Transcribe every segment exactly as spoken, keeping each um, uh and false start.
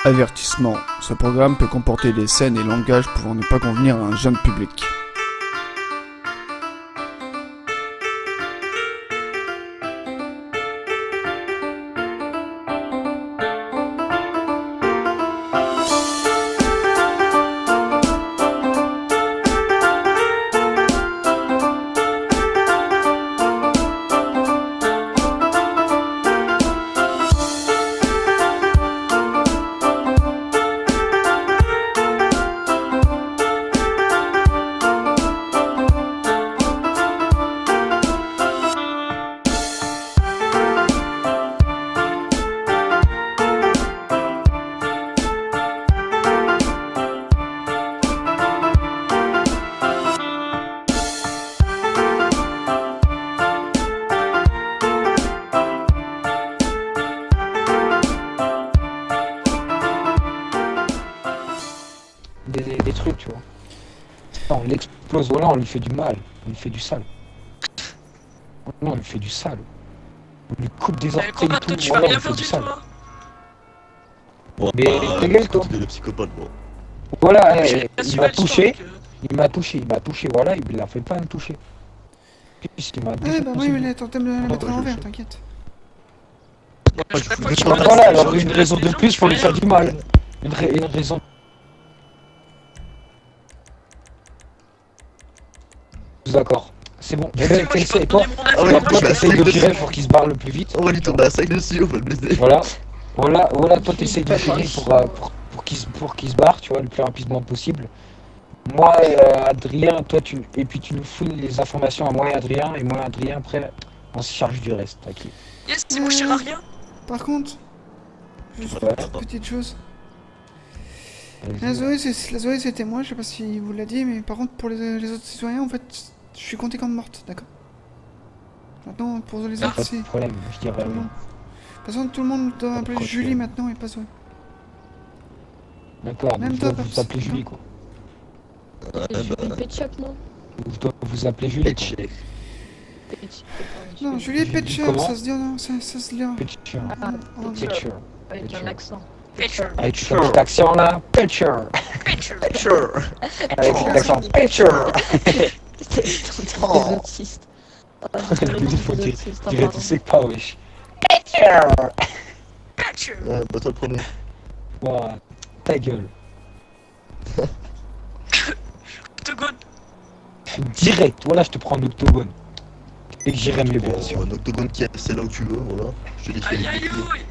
Avertissement. Ce programme peut comporter des scènes et langages pouvant ne pas convenir à un jeune public. Des, des trucs, tu vois. Non, on l'explose, voilà, on lui fait du mal, on lui fait du sale. Non, on lui fait du sale. On lui coupe des orteils et tout, tu voilà, vas on rien lui fait faire du du sale. tout, hein. Bon, Mais bah, ta gueule, toi. t'es le psychopathe, bon. Voilà, J'ai eh, pas il su m'a le temps touché, que- il m'a touché, il m'a touché, voilà, il a fait pas me toucher. Il m'a Ouais, défoncé. bah oui, mais il a tenté de me la mettre à l'envers, t'inquiète. À chaque fois qu'il Donc menace voilà, les alors gens, une tu raison menaces de les plus gens, pour tu lui fais faire du mal. Une, ra- une raison. D'accord, c'est bon. Eh ben, C'est moi qui t'essaies, peux toi, donner mon avis, Ah ouais, moi, toi, je vais t'essayes de essayer de virer le- pour qu'il se barre le plus vite. On va lui tomber un sac dessus, on va le baiser. Voilà, voilà, voilà, toi t'essayes de virer pour, euh, pour, pour qu'il se, pour qu'il se barre, tu vois, le plus rapidement possible. Moi, euh, Adrien, toi, tu, et puis tu nous fouilles les informations à moi et Adrien, et moi et Adrien, après, on se charge du reste, ok. Yes, c'est moi, je sers à rien. Par contre, juste Ouais. une petite chose. Vas-y. La Zoé, c'est- la Zoé c'était moi, je sais pas si vous l'a dit, mais par contre pour les, les autres citoyens, en fait, je suis compté comme morte, d'accord? Maintenant, pour les Pas autres, de c'est... problème, je dirais tout le oui. monde. De toute façon, tout le monde doit appeler Quoi, Julie tu- maintenant et pas Zoé. D'accord, Même donc je toi, dois vous Paps. appeler Julie, quoi. Ouais, Je bah, fais Petchak, non Je dois vous appeler Julie, quoi. Petché. Petch- Non, Julie et Julie, Petcher, comment ça se dit, non, ça, ça se lit en... Picture, Ah, en- en- Petcher. picture. Avec Petcher. un accent. Picture. Avec cette petite action là, picture. Picture. Sure. Avec cette action, picture. Oh. Des autistes. Ah, Des des autistes, autistes, Tu dirais, pardon. tu sais pas, wesh. Picture. Picture. Ouais, bah toi le premier. Ouah, ta gueule. Octogone. Direct, voilà, je te prends en octogone. Et que j'irai mieux, bien sûr. Bon, un octogone qui est là où tu veux, voilà. Je te dis Aïe aïe aïe.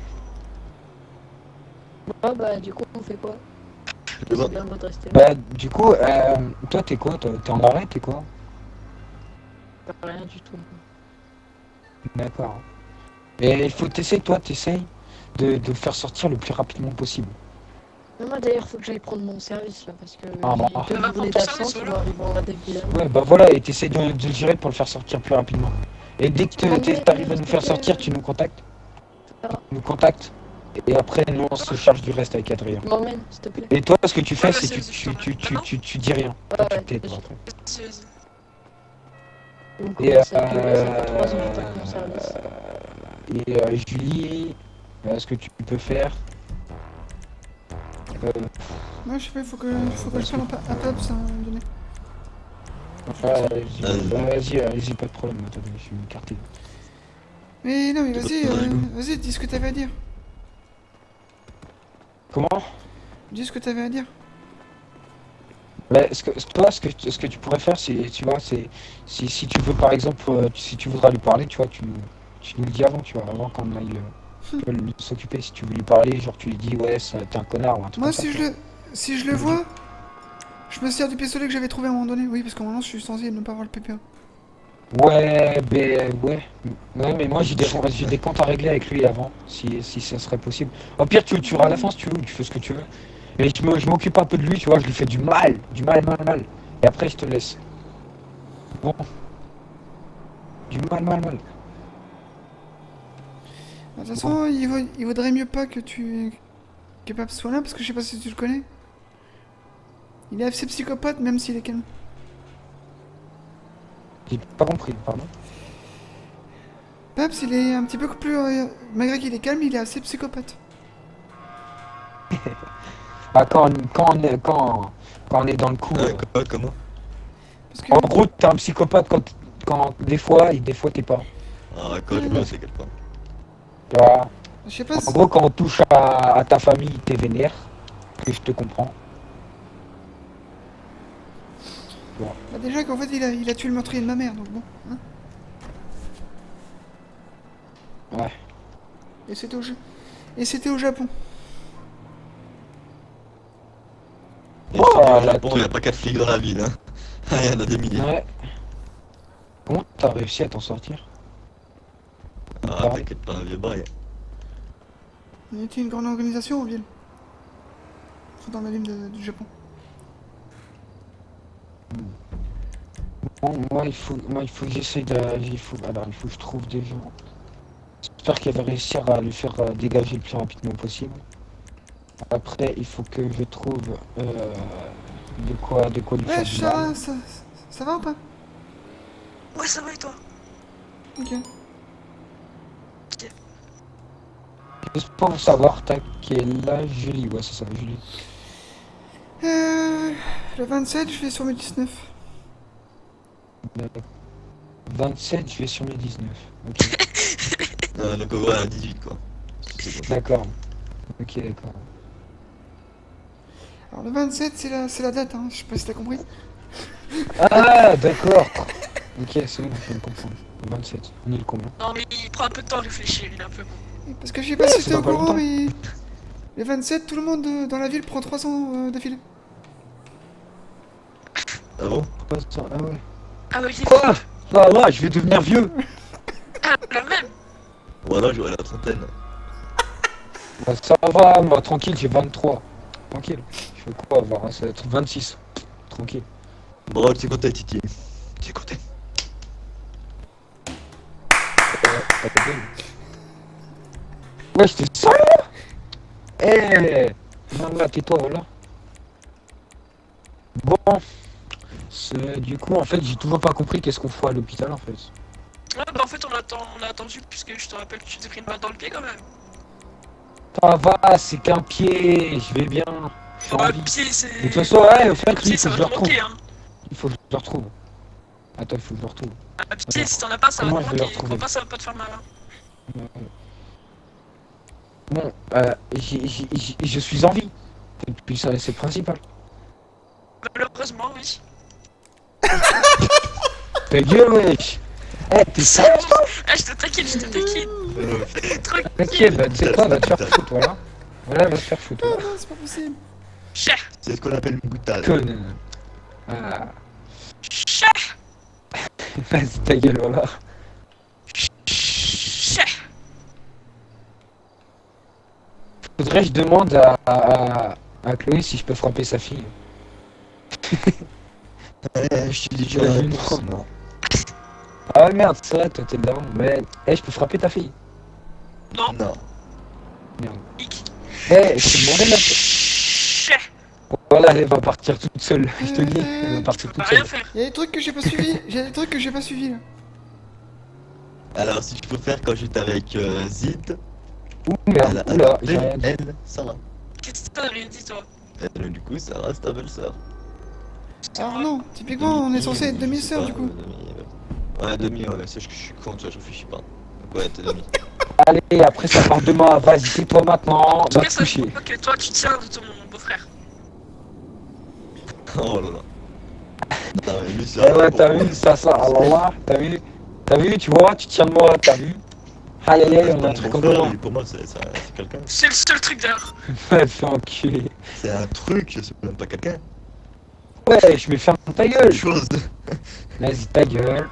Ah bah du coup on fait quoi? Eh ben, C'est bien de rester là. Bah, du coup, euh, toi, t'es quoi? Toi, t'es en arrêt, t'es quoi? Rien du tout. D'accord. Et il faut t'essayer, toi, t'essayes de, de faire sortir le plus rapidement possible. Mais moi d'ailleurs faut que j'aille prendre mon service là parce que Ah, bah. j'ai Va deux prendre journées ton d'absence, service, je voilà. dois arriver en des villes. Ouais, bah voilà, et t'essayes de, de le gérer pour le faire sortir plus rapidement. Et dès que te- t'es- t'arrives à nous faire sortir, tu nous contactes. Tu nous contactes. Et après, nous, on se charge du reste avec Adrien. Tu m'emmènes s'il te plaît. Et toi, ce que tu fais, Ouais, c'est vas-toi, tu, vas-y, tu, je tu, tu, t'emmène. tu, tu dis rien. Ouais, Tu ouais, t'aides vas-y. après. Vas-y, vas-y. Donc, Et, commence à gueuler, ça fait euh, trois ans que j'ai pas mon service. Et euh, Julie, euh, ce que tu peux faire. Euh, Moi, je sais pas, il faut que, faut que je parle à Pa- à Paps à un moment donné. ouais, vas-y, Vas-y. bah, vas-y, allez-y, pas de problème. Attendez, je suis écarté. Mais non, mais vas-y, euh, vas-y, dis ce que t'avais à dire. Comment? Dis ce que t'avais à dire. Bah, ce que, toi, ce que, ce que tu pourrais faire, c'est, tu vois, c'est, si, si tu veux, par exemple, euh, si tu voudras lui parler, tu vois, tu, tu nous le dis avant, tu vois, avant qu'on aille euh, tu vois, lui s'occuper. Si tu veux lui parler, genre, tu lui dis, ouais, ça- t'es un connard ou un truc Moi, comme ça, si tu je vois. le, si je le vois, je me sers du pistolet que j'avais trouvé à un moment donné. Oui, parce qu'en moment, je suis censé ne pas avoir le P P A. Ouais, ben, ouais. Ouais, mais moi, j'ai des, j'ai des comptes à régler avec lui avant, si, si ça serait possible. Au pire, tu le tueras à la fin, si tu veux, ou tu fais ce que tu veux. Mais je me- je m'occupe un peu de lui, tu vois, je lui fais du mal, du mal, mal, mal. Et après, je te laisse. Bon. Du mal, mal, mal. De toute façon, il, vaut- il vaudrait mieux pas que tu... que Paps soit là, parce que je sais pas si tu le connais. Il est assez psychopathe, même s'il est calme. J'ai pas compris, pardon. Paps, il est un petit peu plus... euh, malgré qu'il est calme, il est assez psychopathe. Bah, quand, on- quand, on est, quand, quand on est dans le coup. Ah, euh, quoi, comment? Parce que... En gros, t'es un psychopathe quand, quand des fois et des fois t'es pas. Ah, quand je me c'est quelqu'un. Tu vois. Je sais pas En si... gros, quand on touche à, à ta famille, t'es vénère. Et je te comprends. Bah déjà qu'en fait il a, il a tué le meurtrier de ma mère, donc bon. Hein. Ouais. Et c'était au jeu. Et c'était au Japon. Et Oh, surtout, au la Japon, il n'y a pas quatre flics dans la ville, hein. Ah, il y en a des milliers. Ouais. Comment t'as réussi à t'en sortir? Ah, t'inquiète pas, vieux bail. Il était une grande organisation en ville. Dans la ville de- du Japon. Bon, moi il faut, moi il faut que j'essaye de, il faut, alors il faut que je trouve des gens. J'espère qu'elle va réussir à lui faire euh, dégager le plus rapidement possible. Après, il faut que je trouve euh, de quoi, de quoi lui faire Ouais, du ça mal. va, ça, ça va ou pas? Ouais, ça va et toi? Ok. Juste pour savoir, t'as quel âge, Julie? Ouais, c'est ça, Julie. Euh, le vingt-sept, je vais sur mes dix-neuf. vingt-sept, je vais sur mes dix-neuf. Ok. Euh, donc, ouais, à dix-huit, quoi. C'est bon. D'accord. Ok, d'accord. Alors le vingt-sept, c'est la, c'est la date, hein. Je sais pas si t'as compris. Ah, d'accord. Ok, c'est bon, je viens de comprendre. vingt-sept. On est le combien? Non, mais il prend un peu de temps à réfléchir, il est un peu bon. Parce que je sais pas si c'est t'es au dans pas courant, longtemps. mais... Le vingt-sept, tout le monde euh, dans la ville prend trois ans euh, d'affilée. Ah bon? Pourquoi ça? Ah ouais. Ah oui, il est Quoi? Ah ouais, je vais devenir vieux. ah, la même. Voilà, j'aurai la trentaine. Bah, ça va, moi, tranquille, j'ai vingt-trois. Tranquille. Je fais quoi avoir? Ça va être vingt-six. Tranquille. Bon, tu sais quoi t'es, Titi? Tu sais quoi t'es? Ouais, ta gueule. Ouais, j'étais sérieux? Eh non, là, tais-toi, voilà. Bon. C'est- Du coup, en fait, j'ai toujours pas compris qu'est-ce qu'on fout à l'hôpital, en fait. Ouais, bah en fait, on, attend, on a attendu, puisque je te rappelle que tu t'es pris une balle dans le pied quand même. Ça va, c'est qu'un pied, je vais bien. Je suis en Ouais, vie. le pied, c'est. De toute façon, ouais, au fait, le lui, pied, il faut ça que va je le te retrouve. manquer, hein. Il faut que je le retrouve. Attends, il faut que je le retrouve. Ah, le pied, si t'en as pas, ça va Comment te je vais le manquer. retrouver? Crois pas, ça va pas te faire mal. Hein. Bon, euh, j'ai- j'ai- j'ai- je suis en vie. Et puis ça, c'est le principal. Malheureusement, oui. Ta gueule, wesh. Eh, t'es sérieux? Ah, je te taquine, je te taquine. Euh, Tranquille. Ok, bah tu sais quoi, va te faire foutre, voilà. Voilà, va te faire foutre. Ah non, c'est pas possible. Cher. C'est ce qu'on appelle une boutade. Conne. Ah, Cher. vas-y, ta gueule, voilà. Cher. Faudrait que je demande à, à, à Chloé si je peux frapper sa fille. Eh, je suis déjà Ouais, là une pour fois. ça, non. Ah ouais, merde, c'est vrai, toi t'es dedans. Mais, eh, je peux frapper ta fille. Non. Non. Hic. Eh, je t'ai demandé la... Cher. Voilà, elle va partir toute seule, je te le dis. Elle va partir Je peux toute rien seule. faire. Il y a des trucs que j'ai pas suivis. J'ai des trucs que j'ai pas suivis là. Alors, si je peux faire quand j'étais avec euh, Zid, Ouh, elle merde, a oula, adopté, j'ai rien dit. elle, Sarah. Qu'est-ce que t'as rien dit, toi? Elle, du coup, Sarah, c'est ta belle-sœur. Alors non, typiquement, on est censé être demi-sœurs du coup. Demi, euh, ouais, demi, ouais, c'est que je suis con, tu vois, je réfléchis pas. Donc, ouais, t'es demi. Allez, après ça part de moi, vas-y, tais-toi maintenant, En tout va cas, te ça je coucher. vois que toi, tu tiens de ton beau-frère. Oh là là. Non, mais lui, c'est Eh un ouais, bon t'as con. vu, ça, ça, alors là, t'as vu, t'as vu, tu vois, tu tiens de moi, t'as vu. Aïe aïe aïe, C'est on a pas un mon truc en frère, commun. lui, pour moi, c'est c'est un- c'est quelqu'un. C'est le seul truc d'ailleurs. Ouais, fais enculer. C'est un truc, c'est même pas quelqu'un. Ouais, je vais faire ta gueule. Chose. Vas-y, ta gueule.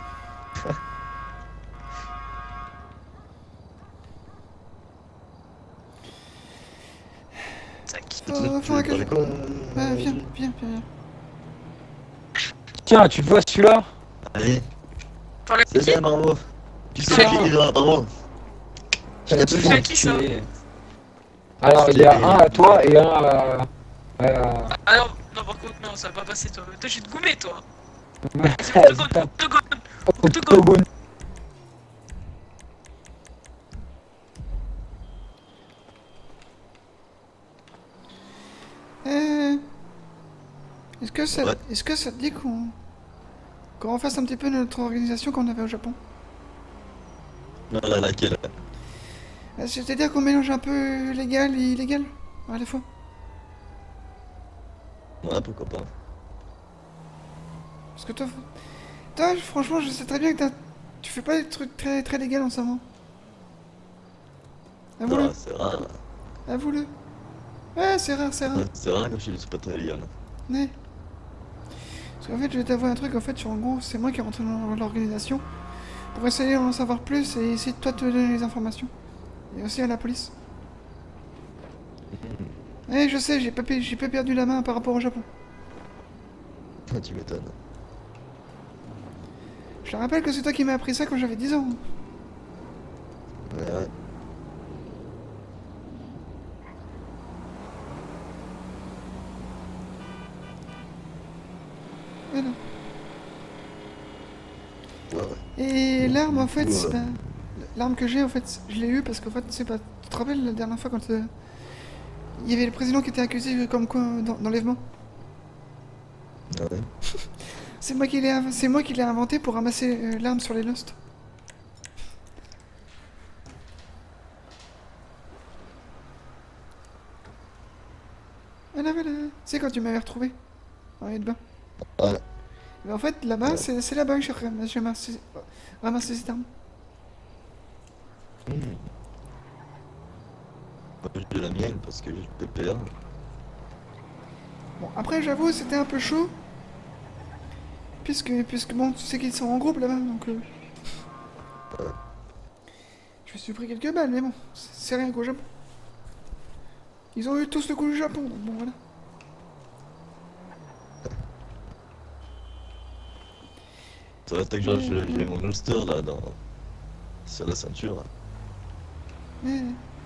Tac. Tu Euh, veux faudra que parler je- quoi, euh, Ouais, viens, Julie viens, viens, viens. Tiens, tu le vois celui-là? Allez, Par la c'est bien, bravo. Tu sais C'est qui bon. est là, bravo. Je t'ai Tu appelé. fais fais qui, ça enculer. Alors, il y a un à toi et un à... à... Ah non, non, par contre, non, ça va pas passer, toi. Toi, je vais te gommer, toi. Vas-y, Octogone, tape. octogone. Octogone. Est-ce que ça, Ouais. est-ce que ça te dit qu'on qu'on refasse un petit peu notre organisation qu'on avait au Japon? Non, là, laquelle? Euh, C'est-à-dire qu'on mélange un peu légal et illégal à la fois. Ouais, pourquoi pas. Parce que toi, toi, franchement, je sais très bien que t'as- tu fais pas des trucs très très légaux en ce moment. Avoue-le, Non, c'est rare. avoue-le. Ouais, c'est rare, c'est rare. Ouais, C'est rare que je suis pas très légal. Ouais. Parce qu'en fait, je vais t'avouer un truc, en fait, sur en gros, c'est moi qui est rentré dans l'organisation pour essayer d'en savoir plus et essayer de toi te donner les informations. Et aussi à la police. Ouais, je sais, j'ai pas, pe- j'ai pas perdu la main par rapport au Japon. Ah, tu m'étonnes. Je te rappelle que c'est toi qui m'as appris ça quand j'avais dix ans. Ouais, ouais. Ouais, non. Ouais, ouais. Et l'arme, en fait, Ouais. c'est la- l'arme que j'ai, en fait, je l'ai eue parce qu'en fait, c'est pas. Tu te rappelles la dernière fois quand euh, il y avait le président qui était accusé euh, comme quoi euh, d'en- d'enlèvement? Ah ouais. C'est moi qui l'ai, inv- c'est moi qui l'ai inventé pour ramasser euh, l'arme sur les Lost. Voilà, voilà. C'est quand tu m'avais retrouvé dans les bains. Ouais. Mais en fait, là-bas, Ouais. c'est c'est là-bas que j'ai ram- j'ai ramassé, ramassé cette arme. Mmh. Moi, j'ai la mienne parce que j'ai le P P A. Bon, après, j'avoue, c'était un peu chaud. Puisque, puisque bon, tu sais qu'ils sont en groupe là-bas, donc... euh, Ouais. Je me suis pris quelques balles, mais bon, c'est c'est rien qu'au Japon. Ils ont eu tous le coup du Japon, donc bon, voilà. Ça va, que j'ai j'ai mon holster là dans... sur la ceinture. Là. Mais...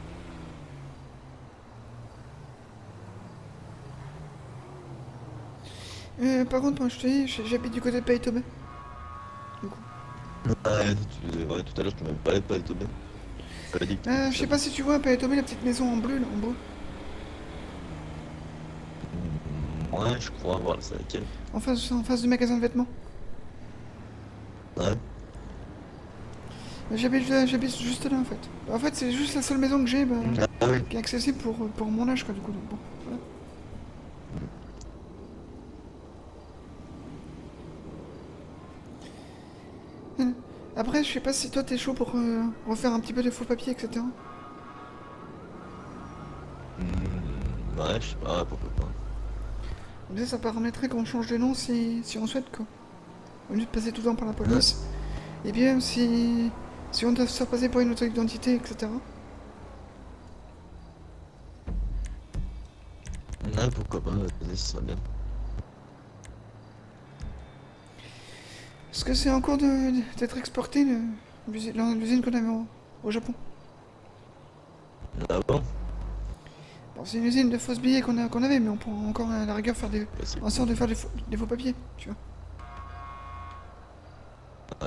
Euh, par contre, moi, je te dis, j'- j'habite du côté de Païtobé. Ouais, tu... ouais, tout à l'heure je te m'avais parlé de pas étonné. T'avais dit que Euh, je sais pas si tu vois à Païtobé, la petite maison en bleu, là, en bleu. Mmh, ouais, je crois voir c'est laquelle. En face, en face du magasin de vêtements. Ouais. Euh, J'habite euh, j'habite juste là, en fait. En fait, c'est juste la seule maison que j'ai, bah, Ah oui. qui est accessible pour, pour mon âge, quoi, du coup, donc bon, voilà. Euh, Après, je sais pas si toi t'es chaud pour euh, refaire un petit peu de faux papiers, et cetera. Mmh, ouais, je sais pas, ouais, pourquoi pas. Comme ça, ça permettrait qu'on change de nom si, si on souhaite, quoi. Au lieu de passer tout le temps par la police. Et bien, si, si on doit se faire passer pour une autre identité, et cetera. Ouais, pourquoi pas, vas-y, ce serait bien. Est-ce que c'est en cours de- d'être exporté, le- l'usine l'usine qu'on avait au, au Japon? Ah bon? Bon, c'est une usine de fausses billets qu'on a- qu'on avait, mais on peut encore à la rigueur faire des, Bah, c'est en sorte de faire des faux, des faux papiers, tu vois. Ouais.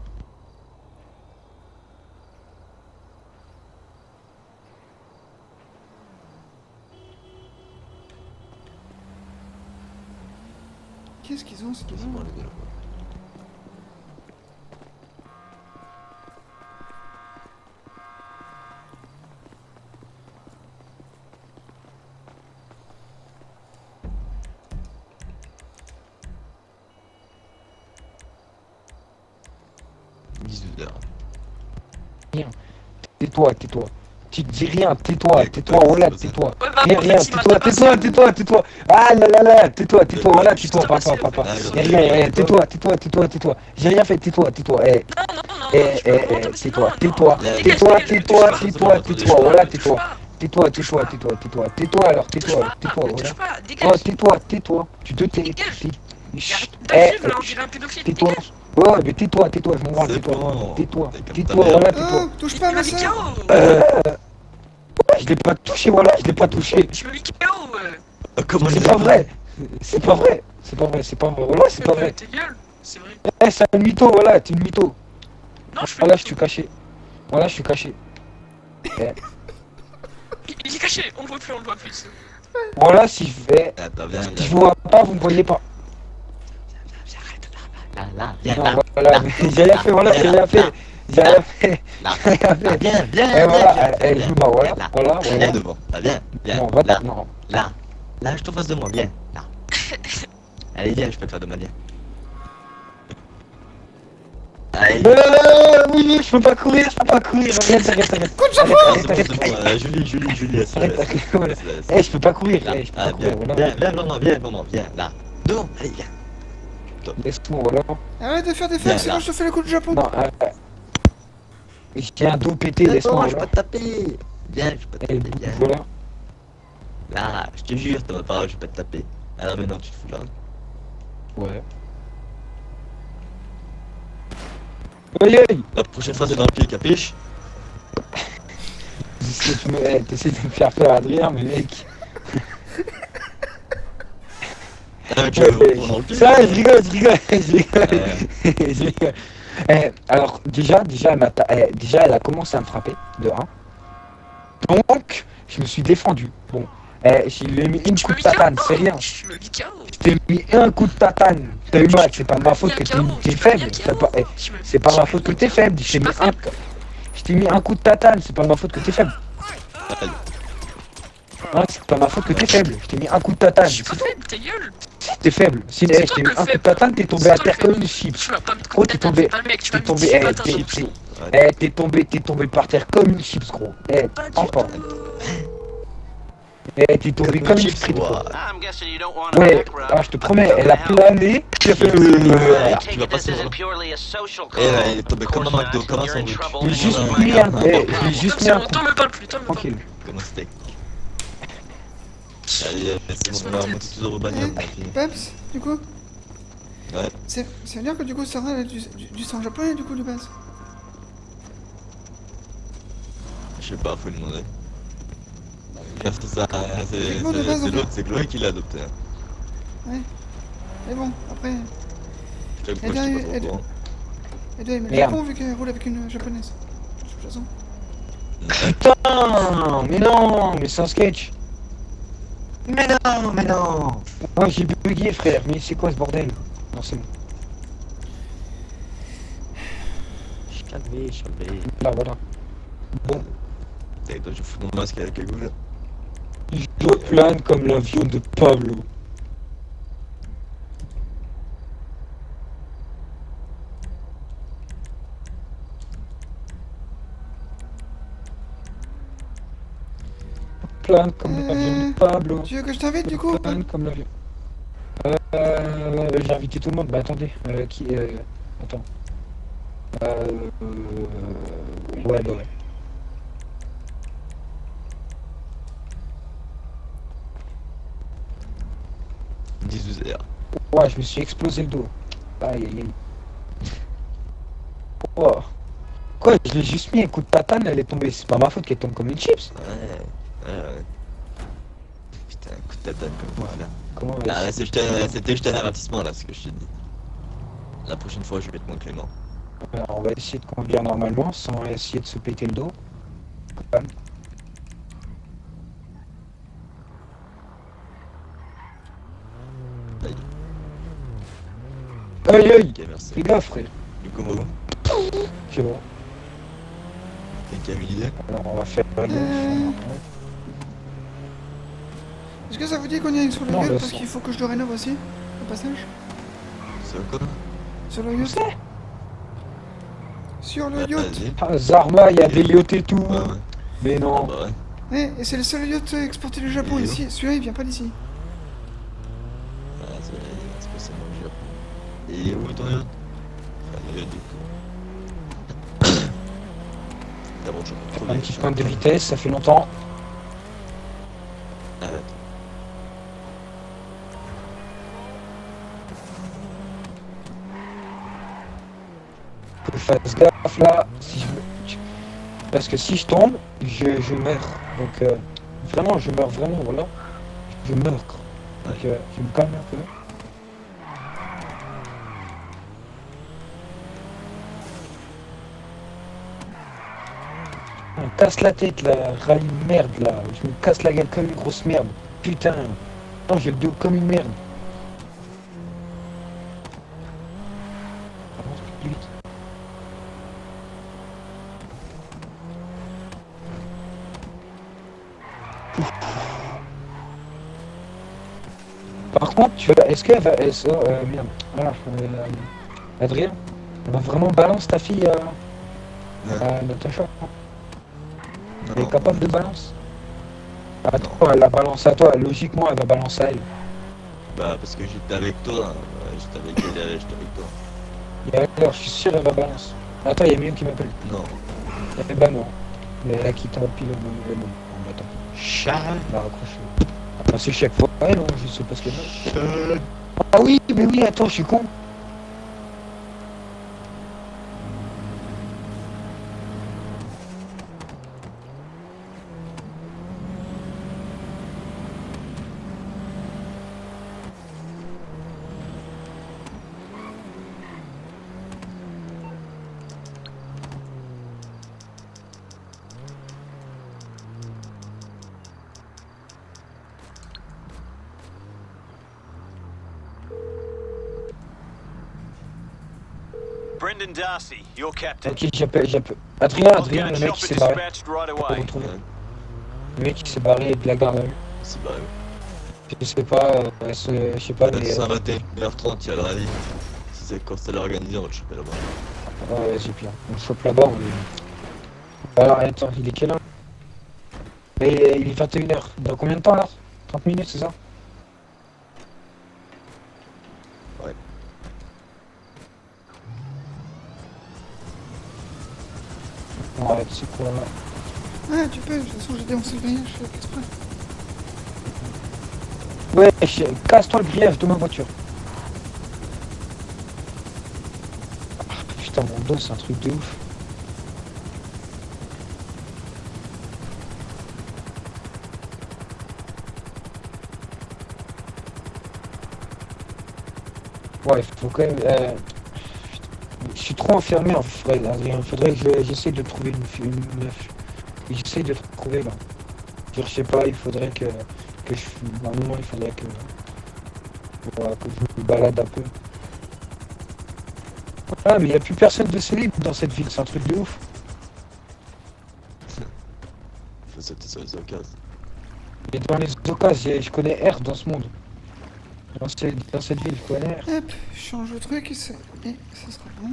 Qu'est-ce qu'ils ont, ces Qu'est-ce gens qu'on les gars, là. dix-huit heures. Tais-toi, tais-toi. Tu te dis rien, tais-toi, tais-toi, voilà, tais-toi. Ouais, bah, Rien, en rien, fait, il m'a tais-toi, pas tais-toi, passé. tais-toi, tais-toi. Ah là là là, tais-toi, tais-toi, Ouais, voilà, juste tais-toi, passé, papa, en papa. fait. Y'a rien, rien, tais-toi, tais-toi, tais-toi, tais-toi. J'ai rien fait, tais-toi, tais-toi. Eh, Non, non, non, eh, non, je peux eh, vraiment eh, te passer. tais-toi, Non, tais-toi, non, tais-toi, dégage, tais-toi, dégage, tais-toi, touche tais-toi, pas, tais-toi, touche pas, voilà, touche tais-toi. pas, Tais-toi, touche tais-toi, pas. tais-toi, tais-toi. Tais-toi alors, touche tais-toi, pas, tais-toi, ne voilà. touche pas, Oh, dégage. tais-toi, tais-toi. Tu te tais. Dégage. tais- Chut, T'as eh, vu, là, on dirait un pédophile, tais-toi. dégage. Ouais, mais tais-toi, tais-toi, je m'en branle, C'est tais-toi. bon. Tais-toi, T'es comme tais-toi, ta mère. voilà, tais-toi. Oh, touche Il pas à m'a ma mis sœur! K O. Euh... Je l'ai pas touché, voilà, je l'ai pas touché. Je me mis K O. euh. Ah, comment C'est il pas a- vrai. C'est pas vrai. C'est pas vrai, c'est pas vrai. Voilà, c'est pas vrai. Ta gueule, c'est vrai. Eh, c'est un mytho, voilà, t'es une mytho. Non, je fais Voilà, je suis caché. Voilà, je suis caché. Eh. il, il est caché, on le voit plus, on le voit plus. Voilà, si je vais. Attends, viens, Si viens. je vous vois pas, vous me voyez pas. Là, là, viens, Non, là. voilà, mais j'ai rien fait, voilà, j'ai rien fait. J'ai rien fait. Là, J'ai rien là, fait. viens, viens, Et viens, voilà, viens, eh, viens, je- bah voilà, viens, là. voilà, Viens voilà. devant, là, viens, viens, Non, va là, non. là, là, je te face de moi, viens, là. Allez, viens, je peux te faire de moi, viens. Allez, Euh, oui, oui, je peux pas courir, je peux pas courir. Arrête, arrête, arrête. Coup de chapeau! Arrête, arrête, c'est bon, arrête. c'est bon, euh, Julie, Julie, Julie, laisse, Arrête, laisse, arrête, voilà. laisse, laisse. Eh, je peux pas courir, Là, eh, je peux ah, pas courir, viens, voilà. viens, viens, non, non, viens, non, non, viens, là. Devant, allez, viens. Laisse-moi, voilà. Arrête de faire des Viens, faits, sinon là. je te fais le coup de Japon. Non, euh, j'ai un dos pété, Non, laisse-moi, je peux voilà. te taper. Viens, je peux te Eh, taper, viens. voilà. Là, je te jure, t'as ma parole, je peux te taper. Alors maintenant, tu te fous là. Ouais. Aïe aïe! La prochaine fois, c'est dans le pied, capiche? T'essaies de me- eh, t'essaies de me faire peur, Adrien, mais mec. Ah, mais tu veux retourner dans le pied? Ça, je rigole, je rigole, je rigole. Ouais. Je rigole. Eh, alors, déjà, déjà, elle m'a ta- eh, déjà, elle a commencé à me frapper, de un. Donc, je me suis défendu. Bon, eh, je lui ai mis une Tu coup me de mis K O, tatane, c'est rien. Tu me mis K O. Je t'ai mis un coup de tatane. T'as eu mal, c'est pas de ma faute que t'es t'es faible. C'est pas, eh, c'est pas ma faute que t'es faible. Je t'ai mis un, je t'ai mis un coup de tatane, c'est pas de ma faute que t'es faible. Allez. Hein, c'est pas ma faute que t'es faible. Je t'ai mis un coup de tatane. Je suis pas faible, ta gueule. T'es faible. Si, C'est eh, je toi t'ai le mis un coup de faible. tatane, t'es tombé C'est à toi le terre comme faible. une chips. Tu m'as pas mis de Gros, coup de t'es tête, tombé- t'es pas le mec, tu T'es m'as mis tombé, dix eh, patates, t'es, j'en t'es, fous. eh, t'es tombé, t'es tombé par terre comme une chips, gros. Eh, Pas du enfin. tout. Eh, t'es tombé comme une chips, chips, gros. ouah. I'm guessing you don't want a Ouais, neck rub. ah, je te promets, elle a plané. Tu as fait I le. take tu vas it pas this se- isn't purely a social Eh, là, call. il est tombé Of comme un course McDo, not. comme un You're in sandwich. trouble. J'ai juste You're mis in un. trouble. Eh, j'ai juste mis un coup. Toi me parle plus, toi me parle plus. Tranquille. Comme un steak. Allez, c'est bon, on va monter toujours au bagnole. tranquille. Peps, du coup Ouais. c'est, ça veut dire que du coup Sarah elle a du, du, du sang japonais du coup de base. Je sais pas, faut lui demander. C'est ça, c'est Effectivement, de c'est- base, c'est en fait. l'autre, c'est Chloé qui l'a adopté. hein. Mais bon, après, Je t'avoue que Eh moi, bien, j'étais pas eh trop au courant. elle doit aimer le Merde. Japon vu qu'elle roule avec une japonaise. De toute façon. Putain, mais non, mais c'est un sketch. Mais non, mais non. Moi j'ai bugué, frère, mais c'est quoi ce bordel? Non, c'est bon. Je calmé, je calmé. Là, voilà. Bon, T'as toi, je fous mon masque avec la cagoule. je plane comme l'avion de Pablo. Plane comme Euh, l'avion de Pablo. Tu veux que je t'invite du coup Plane comme l'avion. Euh, j'ai invité tout le monde. Bah attendez, euh, qui euh, attends. Euh, euh, ouais, bah ouais. dix-douze heures. Ouais, je me suis explosé le dos. Aïe aïe aïe. Oh. Quoi, je l'ai juste mis un coup de tatane, elle est tombée. C'est pas ma faute qu'elle tombe comme une chips. Ouais, ouais, ouais. Putain, un coup de tatane comme ça. Là, Comment elle là, c'est juste un- c'était juste un avertissement, là, ce que je t'ai dit. La prochaine fois, je vais être moins clément. Alors, on va essayer de conduire normalement sans essayer de se péter le dos. Calme. Aïe. Aïe aïe. Ok, merci. Fais gaffe, frère. Du coup, Momo, C'est bon. quelqu'un a une idée? Alors, on va faire la gauche. Euh. Est-ce que ça vous dit qu'on y aille sur le Non, yacht le parce sang. qu'il faut que je le rénove aussi au passage? C'est quoi? Sur le yacht Sur le Ouais, yacht Vas-y. Ah, Zarma, il y a des yachts et tout. Ouais, ouais. Mais Ah non. bah ouais. Ouais, et c'est le seul yacht exporté du Japon Et ici. Celui-là il vient pas d'ici. Ah, c'est c'est spécialement dur. Et il est où ton yacht? Ah, le yacht du coup. D'abord, je vais trouver Un petit point de vitesse, ça fait longtemps. Arrête. Faut que je fasse gaffe là. Si je me- je- Parce que si je tombe, je, je meurs. Donc euh, vraiment, je meurs vraiment, voilà. Je meurs. Donc euh, je me calme un peu. me casse la tête là, rallye merde là, je me casse la gueule comme une grosse merde. Putain. Non, j'ai le dos comme une merde. Avance plus vite. Par contre, tu vois, est-ce qu'elle va... Est-ce, euh, merde, voilà, euh, Adrien, elle va vraiment balance ta fille à, Ouais. à Natacha? Elle Non, est capable de balance? Attends, elle la balance à toi, logiquement elle va balancer à elle. bah parce que j'étais avec toi, hein. Ouais, j'étais avec elle, j'étais avec toi. Et alors, je suis sûr elle va balance. Attends, il y a Mion qui m'appelle. Non. Eh ben non. Mais elle a quitté un pile au moment. Bon, attends. Chat, elle va raccrocher. Ah, c'est chaque fois elle, hein, je sais pas ce qu'elle veut. Ah oui, mais oui, attends, je suis con. Brendan Darcy, your captain. Ok, j'appelle, j'appelle. Adrien, Adrien, le mec qui s'est barré. dispatched right Faut away. retrouver. Ouais, Le mec qui s'est barré de la garde à vue. c'est barré. Je sais pas, euh, ce- je sais pas, mais... Ça va être une heure trente, il y a le rallye. Si c'est quand c'est l'organisé, on va le choper là-bas. Ouais, c'est pire. On le chope là-bas, on est... Alors, attends, il est quelle heure? Et il est vingt et une heures. Dans combien de temps, là? trente minutes, c'est ça? Ouais. Ouais, c'est quoi, là? Ouais, tu peux, de toute façon j'ai défoncé le grillage, je fais exprès. Ouais, je- casse-toi le grief de ma voiture. Ah, putain, mon dos, c'est un truc de ouf. Ouais, il faut quand même... euh, Je suis trop enfermé, en fait, Adrien. Il faudrait que je- j'essaie de trouver une, une meuf. J'essaie de trouver, là. Je sais pas, il faudrait que... que je... À un moment, il faudrait que... Voilà, que je me balade un peu. Ah, mais il n'y a plus personne de célèbre dans cette ville, c'est un truc de ouf. Faut sauter sur les occasions. Et dans les occasions, je connais R dans ce monde. Dans cette, dans cette ville, je connais R. Hop, je change le truc et, c'est- et ça sera bon.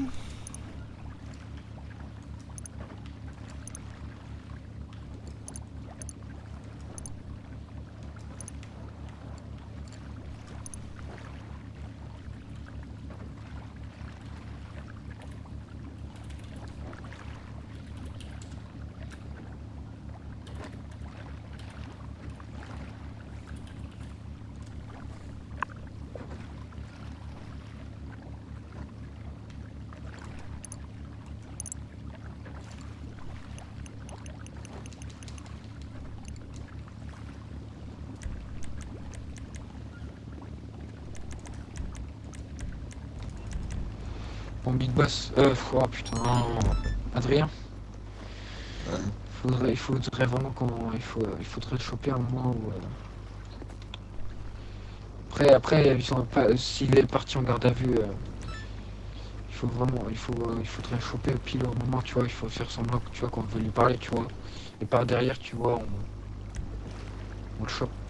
Bon, Big Boss, euh, oh putain, Adrien, Ouais. faudrait, il faudrait vraiment qu'on, il faut, il faudrait le choper un moment où. euh, Après, après, ils sont pas, s'il est parti en garde à vue, euh, il faut vraiment, il faut, euh, il faudrait le choper pile au moment, tu vois, il faut faire semblant que tu vois qu'on veut lui parler, tu vois, et par derrière, tu vois, on, on le chope.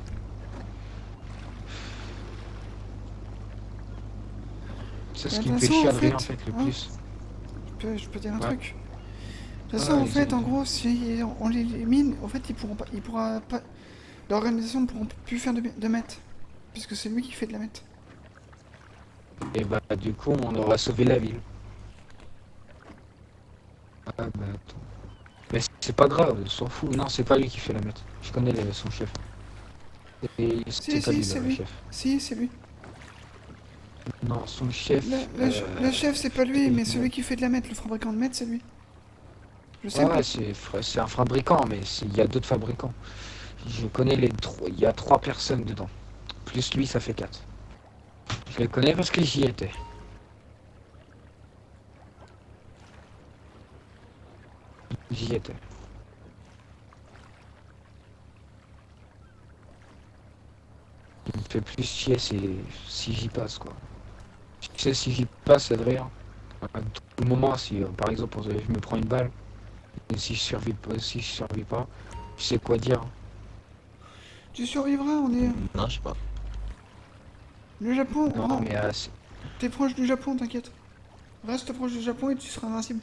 C'est ce De qui toute me fait façon, chier, en Adrien, en fait, fait, le hein, plus. Je peux, je peux dire un Ouais. truc. De toute Ouais, façon, en ils fait, ont- en gros, si on l'élimine, en fait, il pourront pas, il pourra pas, l'organisation ne pourra plus faire de, de mètres, puisque c'est lui qui fait de la mètre. Et bah, du coup, on aura sauvé la ville. Ah bah, attends. Mais c'est pas grave, on s'en fout. Non, c'est pas lui qui fait la mètre. Je connais les- son chef. Et c'est Si, pas si, lui, c'est le lui. chef. Si, c'est lui. Non, son chef. Le, le, ch- euh, le chef, c'est pas lui, c'est- mais celui qui fait de la mètre, le fabricant de mètre, c'est lui. Je sais Ouais, pas. ouais, c'est fra- c'est un fabricant, mais c'est- il y a d'autres fabricants. Je connais les trois. Il y a trois personnes dedans. Plus lui, ça fait quatre. Je les connais parce que j'y étais. J'y étais. qui me fait plus chier, c'est si j'y passe, quoi. Tu sais, si j'y passe, Adrien, à tout moment, si euh, par exemple je me prends une balle, et si je survis pas, si je survis pas, tu sais quoi dire. Tu survivras, on est... Non, je sais pas. Le Japon, Non, non, mais euh, c'est- t'es proche du Japon, t'inquiète. Reste proche du Japon et tu seras invincible.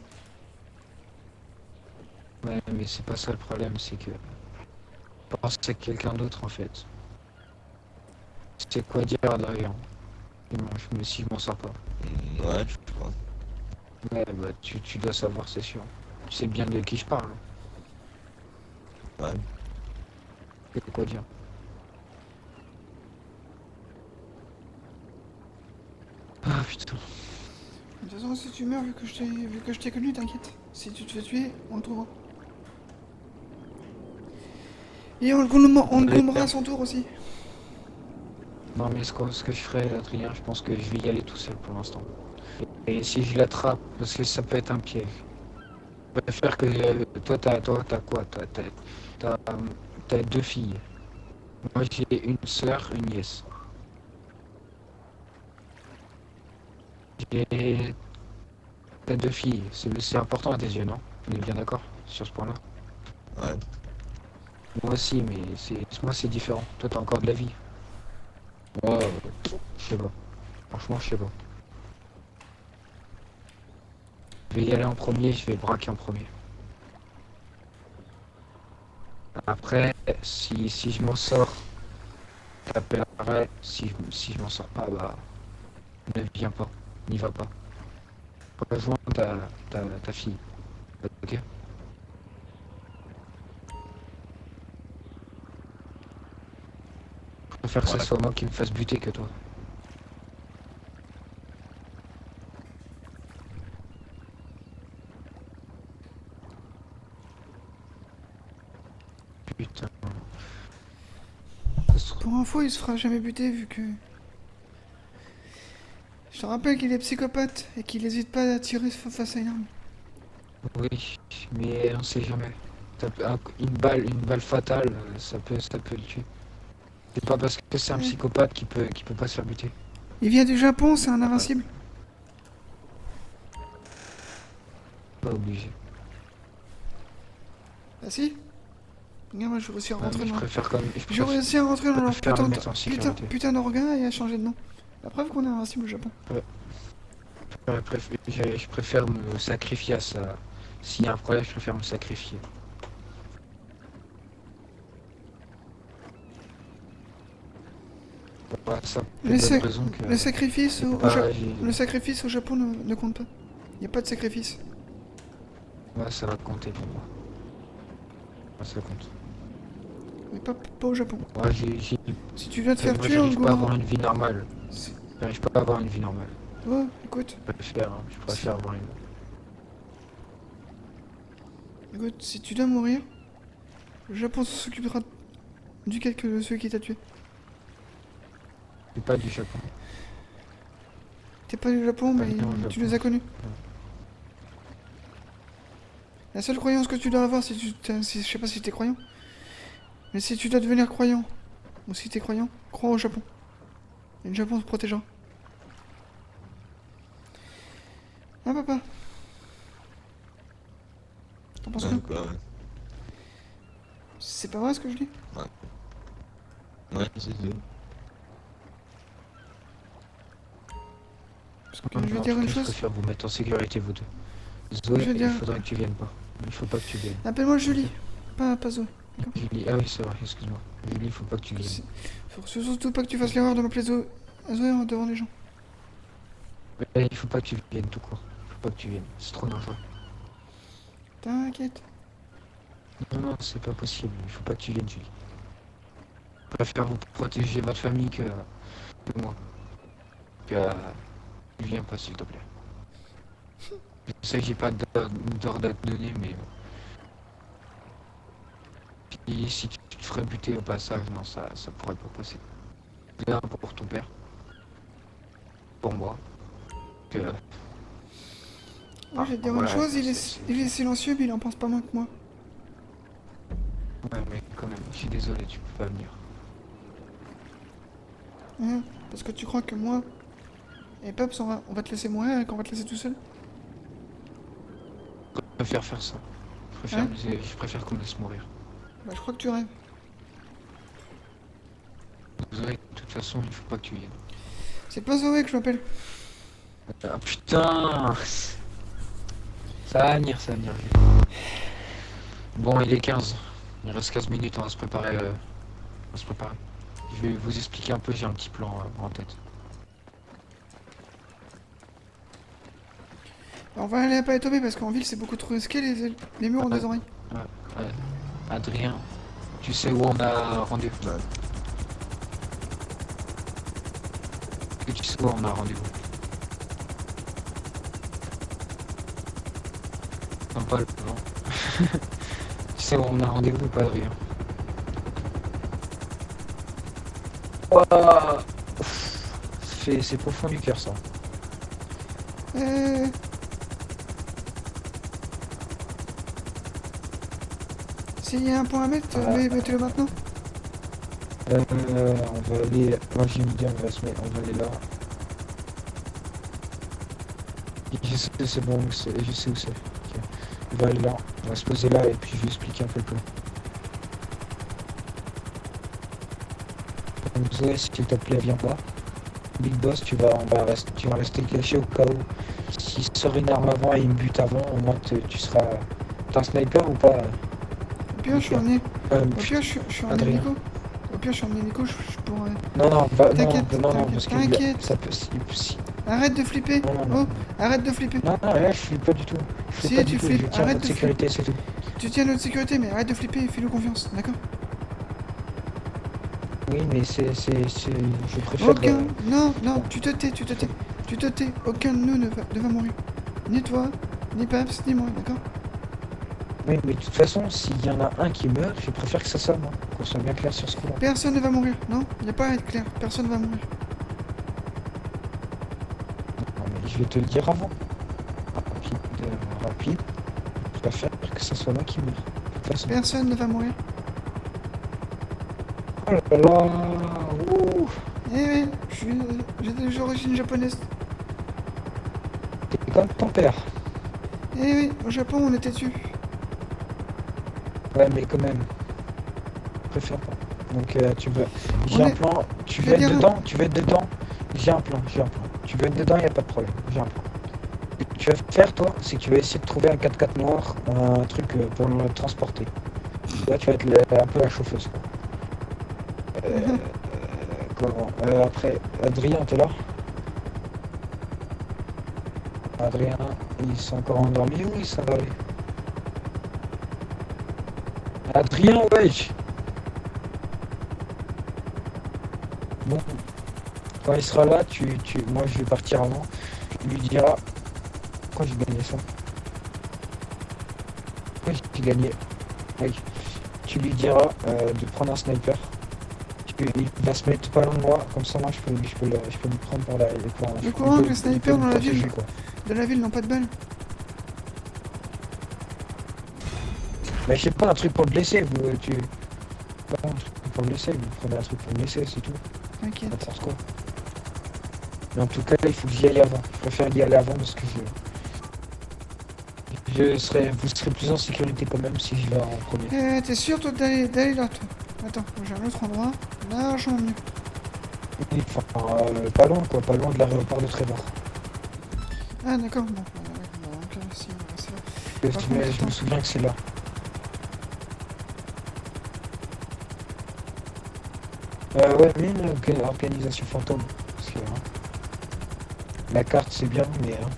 ouais, mais c'est pas ça le problème, c'est que je pense que c'est quelqu'un d'autre en fait. C'est quoi dire, Adrien? Et moi, je me si je m'en sors pas. Mm, Ouais, je sais pas. Ouais, bah tu, tu dois savoir, c'est sûr. Tu sais bien de qui je parle. Ouais. C'est quoi dire? Ah putain. De toute façon, si tu meurs, vu que je t'ai vu que je t'ai connu, t'inquiète. Si tu te fais tuer, on le trouvera. Et on le gommera, on le gommera à son tour aussi. Non mais ce que, ce que je ferai, Adrien, je pense que je vais y aller tout seul pour l'instant. Et si je l'attrape, parce que ça peut être un piège. Je préfère que euh, toi t'as toi t'as quoi? T'as t'as t'as t'as deux filles. Moi j'ai une sœur, une nièce. J'ai t'as deux filles. C'est c'est important à tes yeux, non? On est bien d'accord sur ce point-là. Ouais. Moi aussi, mais c'est moi c'est différent. Toi t'as encore de la vie. Moi, euh, je sais pas. Franchement, je sais pas. Je vais y aller en premier, je vais braquer en premier. Après, si, si je m'en sors, t'appellerai. Si, je- si je m'en sors pas, bah, ne viens pas, n'y va pas. Rejoins ta, ta, ta fille. Ok? Je préfère que ce Ouais. soit moi qui me fasse buter que toi. Putain. Ça se- Pour info, il se fera jamais buter vu que... Je te rappelle qu'il est psychopathe et qu'il hésite pas à tirer fa- face à une arme. Oui, mais on sait jamais. Ça peut- un- une balle, une balle fatale, euh, ça peut, ça peut le tuer. C'est pas parce que c'est un Ouais. psychopathe qui peut, qui peut pas se faire buter. Il vient du Japon, c'est un invincible. Pas obligé. Ah si? Regarde, moi je réussis à Ouais, rentrer mais je dans... préfère quand même. je J'ai préfère- réussi à rentrer dans leur préfère putain, le de... mettre en putain, sécurité. putain d'organe et à changer de nom. La preuve qu'on est invincible au Japon. Je préfère, je- je préfère me sacrifier à ça. S'il y a un problème, je préfère me sacrifier. Ouais, ça peut Le, être sa- raison que. le sacrifice au, au Ah, Ja- j'ai- le sacrifice au Japon ne, ne compte pas. Il n'y a pas de sacrifice. Ouais, ça va compter pour moi. Ouais, ça compte. Mais pas, pas au Japon. Ouais, j'ai. j'ai- Si tu dois te faire Moi, tuer, on le j'arrive pas à avoir gommera. une vie normale. C'est- J'arrive pas à avoir une vie normale. Oh, écoute, Je préfère, hein, je préfère avoir une. écoute, si tu dois mourir, le Japon s'occupera du quelque de celui qui t'a tué. C'est pas du Japon. T'es pas du Japon, Pas mais du tout au tu Japon. les as connus. La seule croyance que tu dois avoir, si tu, t'es- si, je sais pas si t'es croyant, mais si tu dois devenir croyant, ou si t'es croyant, crois au Japon. Et le Japon te protégera. Ah papa. T'en penses Ouais, quoi? quoi, ouais. C'est pas vrai ce que je dis? Ouais, c'est tout. Parce que En je vais tout dire cas, une Je chose. préfère vous mettre en sécurité, vous deux. Je Zoé, vais il dire- faudrait que tu viennes pas. Il faut pas que tu viennes. Appelle-moi Julie, pas, pas Zoé. Julie, ah oui, c'est vrai, excuse-moi. Julie, il faut pas que tu viennes. C'est- Faut surtout pas que tu fasses l'erreur de m'appeler Zoé, Zoé devant les gens. Mais il faut pas que tu viennes tout court. Il faut pas que tu viennes. C'est trop dangereux. T'inquiète. Non, non, c'est pas possible. Il faut pas que tu viennes, Julie. Je préfère vous protéger votre famille que, que moi. Que, euh, viens pas, s'il te plaît. Je sais que j'ai pas d'or- d'ordre à te donner, mais. Puis, si tu te ferais buter au passage, non, ça, ça pourrait pas passer. Bien pour ton père. Pour moi. Que. Moi, je vais te dire Voilà, une chose, il est, c'est- il est silencieux, mais il en pense pas moins que moi. Ouais, mais quand même, je suis désolé, tu peux pas venir. Hein, parce que tu crois que moi et Paps, on va, on va te laisser mourir et qu'on va te laisser tout seul? Je préfère faire ça. Je préfère, Hein me- je préfère qu'on laisse mourir. Bah, je crois que tu rêves. Zoé, de toute façon, il faut pas que tu viennes. C'est pas Zoé que je m'appelle. Ah putain. Ça va venir, ça va venir. Bon, il est quinze. Il reste quinze minutes, on va se préparer. euh, On va se préparer. Je vais vous expliquer un peu, j'ai un petit plan euh, en tête. Bah, on va aller à Palétobé parce qu'en ville c'est beaucoup trop risqué, les, les murs ont des oreilles. Ouais. Adrien, tu sais où on a rendez-vous? Ouais. Et tu sais où on a rendez-vous? Non, pas le non. Tu sais où on a rendez-vous ou pas, Adrien? Ouah. C'est c'est profond du cœur, ça. Euh... S'il y a un point à mettre, Ah. mais mettez-le maintenant. Euh, on va aller... Moi, j'ai une idée, on va se mettre... On va aller là. Je sais, c'est bon, c'est- je sais où c'est. Ok. On va aller là, on va se poser là et puis je vais expliquer un peu le plan. Donc, Zoé, s'il te plaît, viens pas. Big Boss, tu vas, on va rester, tu vas rester caché au cas où. S'il sort une arme avant et il me bute avant, au moins te- tu seras... T'es un sniper ou pas? Au pire, je suis en, hé- Euh, au pire, je, je suis en Adrien. hélico. Au pire, je suis en hélico, je, je pourrais... Non, non, va, non, T'inquiète, non, non, t'inquiète, parce que t'inquiète. ça peut... Si, si- Arrête de flipper. Non, non, non. Oh, arrête de flipper. Non, non, là, je flippe pas du tout. Je flippe Si, pas tu du tout, flippes, je tiens arrête votre de sécurité, c'est tout. Tu tiens notre sécurité, mais arrête de flipper et fais-nous confiance, d'accord? Oui, mais c'est... c'est, c'est... Je préfère... Aucun... euh, Non, non, tu te tais, tu te tais. Tu te tais, aucun de nous ne va, ne va mourir. Ni toi, ni Paps, ni moi, d'accord? Oui, mais de toute façon, s'il y en a un qui meurt, je préfère que ça soit moi. Qu'on soit bien clair sur ce coup-là. Personne ne va mourir, non? Y a pas à être clair, personne ne va mourir. Non, mais je vais te le dire avant. Rapide, euh, rapide. Je préfère que ça soit moi qui meurt. De toute façon. Personne ne va mourir. Oh là là. Ouh. Eh oui, je suis... j'ai des origines japonaises. T'es comme ton père. Eh oui, au Japon, on était dessus. Ouais, mais quand même. Je préfère pas. Donc, euh, tu veux... J'ai On un est- plan. Tu je veux vais être dire- dedans? Tu veux être dedans? J'ai un plan, j'ai un plan. Tu veux être dedans, y a pas de problème. J'ai un plan. Ce que tu vas faire, toi, c'est que tu vas essayer de trouver un quatre-quatre noir, un truc euh, pour le transporter. Là, tu vas être le- un peu la chauffeuse, quoi. Euh, euh, comment euh, Après, Adrien, t'es là? Adrien, il s'est encore endormi ou il s'est endormi? Adrien, wesh! Bon, quand il sera là, tu, tu, moi je vais partir avant. Tu lui diras. Pourquoi j'ai gagné ça? Pourquoi j'ai gagné? Oui. Tu lui diras euh, de prendre un sniper. Tu- il va se mettre pas loin de moi, comme ça moi je peux, je peux, le, je peux le prendre par la. Par, Le courant que les snipers dans la ville. Quoi. De la ville n'ont pas de balles. Mais je sais pas, un truc pour le blesser, vous, tu... Pas un truc pour le blesser, vous prenez un truc pour le blesser, c'est tout. T'inquiète. N'importe quoi. Mais en tout cas, il faut que j'y aille avant. Je préfère y aller avant parce que je... Je serai... Vous serez plus en sécurité quand même si je vais en premier. Eh, t'es sûr, toi, d'aller d'aller là, toi? Attends, j'ai un autre endroit. Largement mieux. Oui, Enfin, euh, pas loin quoi, pas loin de l'aéroport de Trevor. Ah, d'accord, bon. Euh, bon, ok, si, on va rester là. Je, Par je contre, me- je me attends. souviens que c'est là. Euh, ouais, mais une orga- organisation fantôme. Parce que, hein, la carte c'est bien, mais... Hein,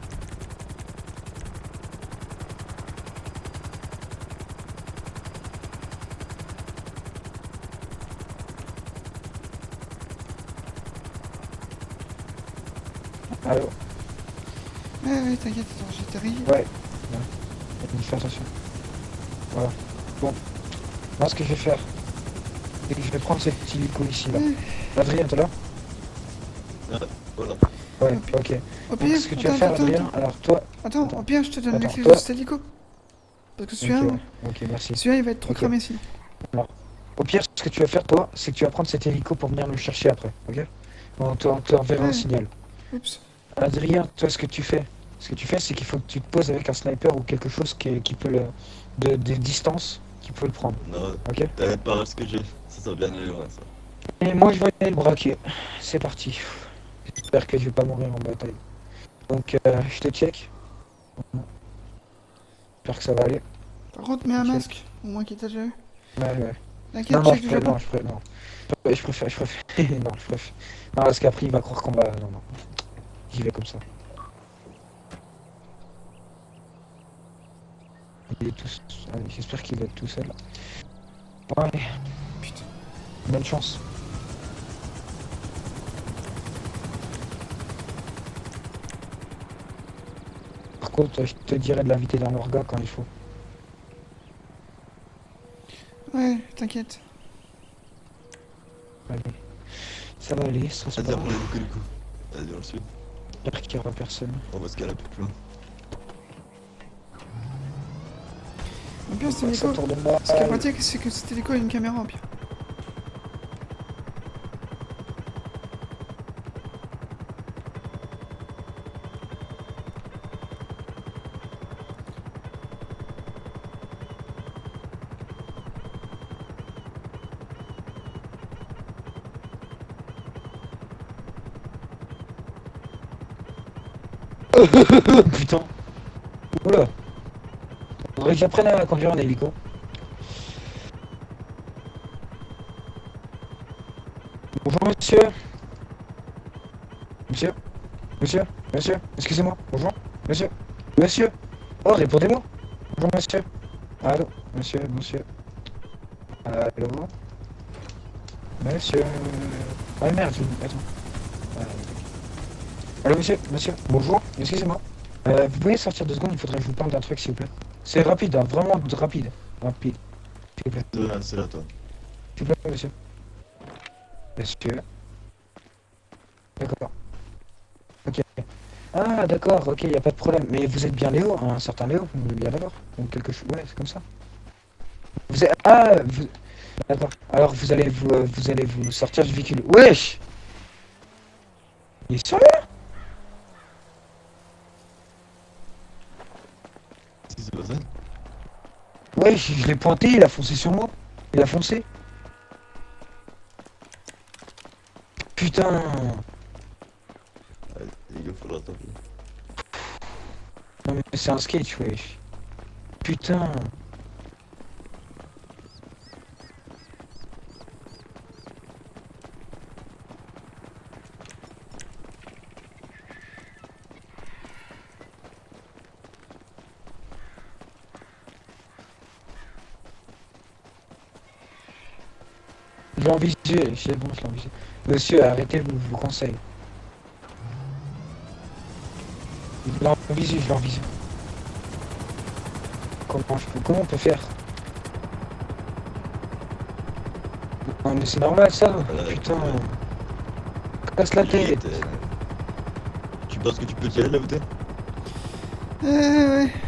alors, Eh oui, t'inquiète, attends, j'atterris. ouais. Fais attention. Voilà. Bon. Moi, ce que je vais faire, c'est que je vais prendre cette hélico ici, là. Adrien, t'es là? Voilà. Ouais, ok. Au Donc, pire, ce que tu vas attends, faire, attends, Adrien, alors toi... attends, attends. au pire, je te donne les Attends, clés toi- de cet hélico. Parce que Ok, celui-là, ouais. Ok, merci. celui-là, il va être trop Ok. cramé sinon. Au pire, ce que tu vas faire, toi, c'est que tu vas prendre cet hélico pour venir nous chercher après, ok? On te, on te enverra Ouais. un signal. Oups. Adrien, toi, ce que tu fais, ce que tu fais, c'est qu'il faut que tu te poses avec un sniper ou quelque chose qui, qui peut le, de, de distance, qui peut le prendre. Non, Ok. t'arrêtes pas ce que j'ai. Ça, ça va bien aller loin, ça. Et moi, je vais aller le braquer. C'est parti. J'espère que je vais pas mourir en bataille. Donc, euh, je te check. J'espère que ça va aller. Par contre, mets un Ok. masque, au moins qu'il t'a déjà eu. Ouais, ouais. T'inquiète, Non, non, check je déjà préfère, non, pas. je préfère, non. Je préfère, je préfère. non, je préfère. Non, parce qu'après, il va croire qu'on va. Non, non. J'y vais comme ça. Il est tout. Allez, j'espère qu'il va être tout seul. Ouais. Putain. Bonne chance. Par contre, je te dirais de l'inviter dans l'orga quand il faut. Ouais, t'inquiète. Allez. Ça va aller, ça se Vas-y, passe. après le coup, du coup. Vas-y, on le suit. J'espère qu'il n'y aura personne. On va se caler un peu plus loin. Au pire, c'était Ça l'écho. tourne de moi. Ce qui est pratique, c'est que c'était l'écho et une caméra, au pire. Putain. Oula. Faudrait que j'apprenne à conduire un hélico. Bonjour monsieur. Monsieur. Monsieur. Monsieur. Excusez-moi. Bonjour. Monsieur. Monsieur. Oh, répondez-moi. Bonjour monsieur. Allô. Monsieur. Monsieur. Allô. Monsieur. Ah merde. je- Attends. Euh, Allô monsieur. Monsieur. Bonjour. Excusez-moi. Euh, vous pouvez sortir deux secondes, il faudrait que je vous parle d'un truc s'il vous plaît. C'est rapide, hein, vraiment rapide. Rapide. S'il vous plaît. C'est là, c'est là, toi. S'il vous plaît, monsieur. Monsieur. D'accord. Ok. Ah, d'accord, ok, y a pas de problème. Mais vous êtes bien Léo, hein, un certain Léo, vous êtes bien d'accord. Ou quelque chose. Ouais, c'est comme ça. Vous êtes. Ah, vous. D'accord. Alors vous allez vous, euh, vous allez vous sortir du véhicule. Wesh. Il est sérieux? Si c'est pas ça. Ouais, je, je l'ai pointé, il a foncé sur moi. Il a foncé. Putain. Il faudra attendre. Non mais c'est un sketch, wesh. Putain. Je l'ai en visuel, c'est bon, je l'ai en visuel. Monsieur, arrêtez, je vous conseille. Je l'ai en visuel, je l'ai en visuel. Comment, je peux, comment on peut faire? Non mais c'est normal ça, Voilà, putain. ouais. Casse la tête. Euh, Tu penses que tu peux tirer là où t'es? Euh, ouais.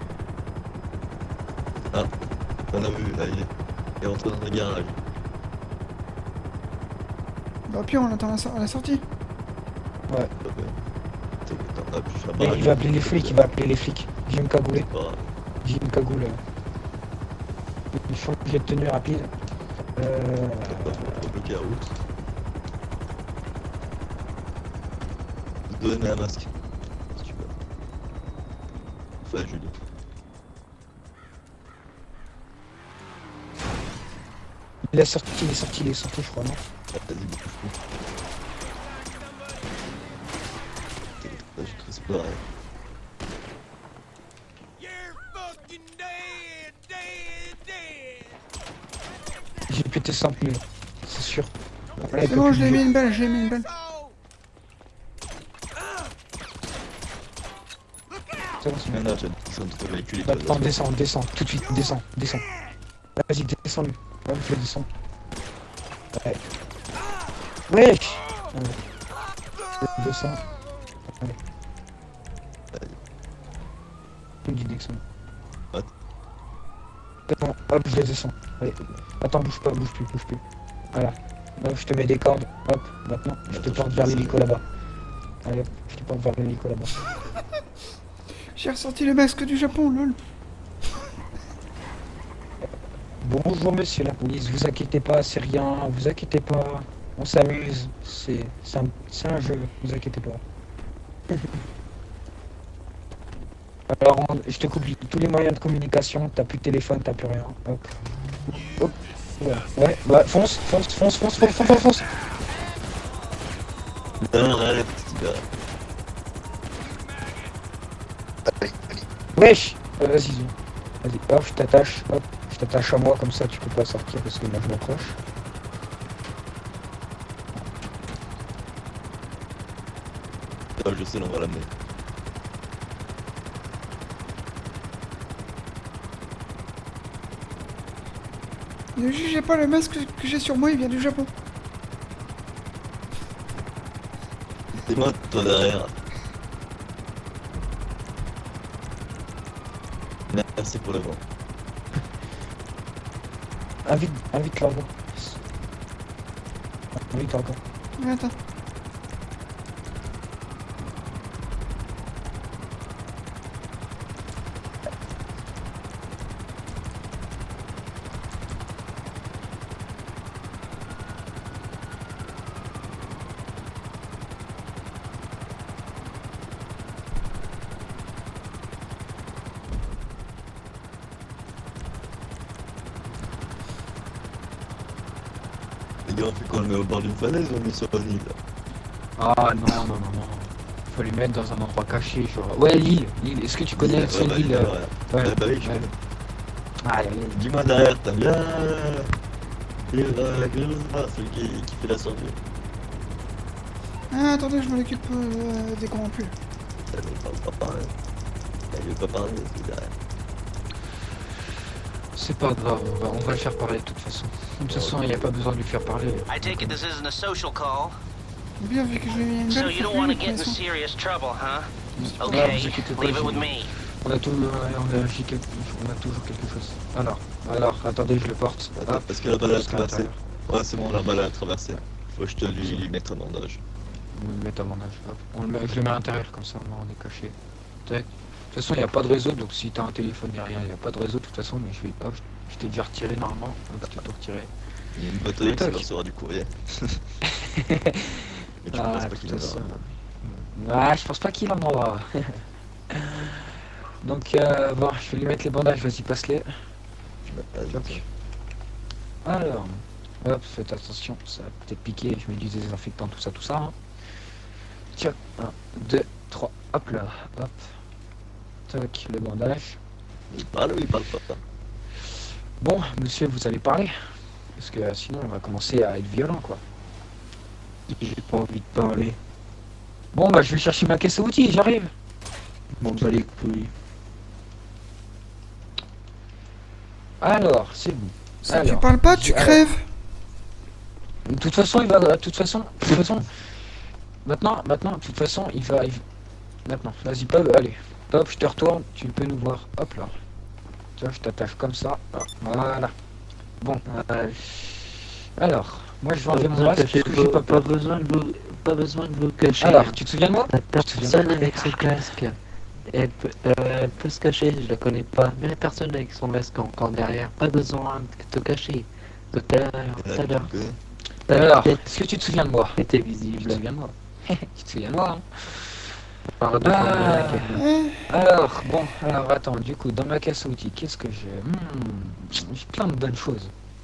On a vu, là, il est, il est rentré dans un garage. Bah, au pire, on attend la, sor- la sortie. Ouais. Donc, euh, t'es- t'en as plus la Mais barre. il va appeler les flics, il va appeler les flics. J'ai une cagoulée, C'est pas grave. j'ai une cagoule. euh. Il faut que j'ai de tenue rapide. Euh... T'as pas faut bloquer la route. Je te donner un masque. Si tu veux. Enfin, Julie. Il est sorti, il est sorti, il est sorti, je crois, non? Ah, vas-y, beaucoup de coups. Là, je te laisse pas. J'ai pété cent mille, c'est sûr. Voilà, il C'est peut bon, plus je l'ai bouger. mis une balle, je l'ai mis une balle. C'est bon, c'est bon. Non, non, tu vas descendre de ton véhicule et tu vas Attends, descends, descends, tout de suite, descends, descends. Vas-y, descends-lui. Ouais, je le descends. Ouais. Wesh! Ouais. Je descends. Allez. Il me dit descends. What? C'est bon, hop, je les descends. Allez. Attends, bouge pas, bouge plus, bouge plus. Voilà. Hop, je te mets des cordes. Hop, maintenant, je te porte vers l'hélico là-bas. Allez, hop, je te porte vers l'hélico là-bas. J'ai ressorti le masque du Japon, lol. Bonjour monsieur la police, vous inquiétez pas, c'est rien, vous inquiétez pas. On s'amuse, c'est c'est un, c'est un jeu, vous inquiétez pas. Alors, on- je te coupe tous les moyens de communication, t'as plus de téléphone, t'as plus rien. Hop. Hop. Ouais, ouais, ouais, fonce, fonce, fonce, fonce, fonce, fonce, fonce, fonce. Non, non, allez, petit gars. Allez, allez. Wesh euh, Vas-y, zoom. Vas-y, hop, je t'attache, hop, je t'attache à moi, comme ça tu peux pas sortir parce que moi je m'approche. Ah, je sais, on va l'amener. Ne jugez pas le masque que j'ai sur moi, il vient du Japon. C'est moi, toi derrière. Merci pour le vent. Invite, invite là-bas. Invite encore. Attends. Les gars, on fait quoi, on le met au bord d'une falaise ou on le met sur une île là? Ah non, non, non, non. Faut les mettre dans un endroit caché, genre. Ouais, l'île, l'île. Est-ce que tu connais Ouais, cette bah, île ouais, euh, ouais. Ouais, Ouais, bah oui, je ouais. connais. Ah, allez, allez. Dis-moi derrière, t'as bien. Et euh, ah, celui qui, qui fait la sortie. Ah, attendez, je m'en occupe euh, des corrompus. Elle veut pas, pas parler. Elle veut pas parler, c'est derrière. C'est pas grave, on va, on va le faire parler de toute façon. De toute façon, il n'y a pas besoin de lui faire parler. I take it this isn't a social call, Bien vu que j'ai eu une so belle you don't want to fortune, get in connaissance. serious trouble, huh? Ouais, Okay, vous inquiétez pas, leave it j'ai- with me. On a, tout, on, a, j'ai quelque- on a toujours quelque chose. Alors, alors, attendez, je le porte. Attends, Hop, parce que la balle a jusqu'à traversé. l'intérieur. Ouais, c'est bon, la balle a traversé. Faut que je te lui mette un bandage. On le met à mon âge. Hop. On le met, je le mets à l'intérieur comme ça, au moins, on est caché. Tac. De toute façon, il n'y a pas de réseau, donc si t'as un téléphone, il n'y a rien. Il n'y a pas de réseau de toute façon, mais je vais. Hop, je t'ai déjà retiré normalement. Hop, je t'ai tout retiré. Il y a une boîte aux lettres, ça Toc. recevra du courrier. Mais tu Ah, penses pas de qu'il toute en façon. aura. Ah, je pense pas qu'il en aura. Donc, euh, bon, je vais lui mettre les bandages, vas-y, passe-les. Tu m'as pas Toc. dit. Alors, hop, faites attention, ça va peut-être piquer, je mets du désinfectant, tout ça, tout ça. Hein. Tiens, un, deux, trois, hop là, hop. Toc, le bandage. Il parle ou il parle pas? Bon, monsieur, vous allez parler. Parce que euh, sinon, on va commencer à être violent, quoi. J'ai pas envie de parler. Bon, bah, je vais chercher ma caisse à outils, j'arrive. Bon, bah les couilles. Alors, c'est bon. Si tu Alors, parles pas, tu je- crèves. De toute façon, il va. De toute façon, de toute façon. Maintenant, maintenant, de toute façon, il va. il- Maintenant, vas-y, pas. Allez. Hop, je te retourne, tu peux nous voir. Hop là. Tiens, je t'attache comme ça. Hop, voilà. Bon. Euh, Alors, moi je vais pas, enlever mon besoin masque de cacher- parce que j'ai pas pas peur. besoin de vous, pas besoin de vous cacher. Alors, tu te souviens de moi? La te souviens personne avec son casque, elle peut, euh, elle peut se cacher, je la connais pas. Mais la personne avec son masque encore derrière, pas besoin de te cacher. Tout à l'heure, tout à l'heure. Ta Alors, tête est-ce que tu te souviens de moi? était Tu te visible. souviens de moi? Tu te souviens de moi, hein? Pardon, Ah. pardon, Eh, Alors, bon, alors attends, du coup, dans ma caisse à outils, qu'est-ce que j'ai? Hmm, j'ai plein de bonnes choses.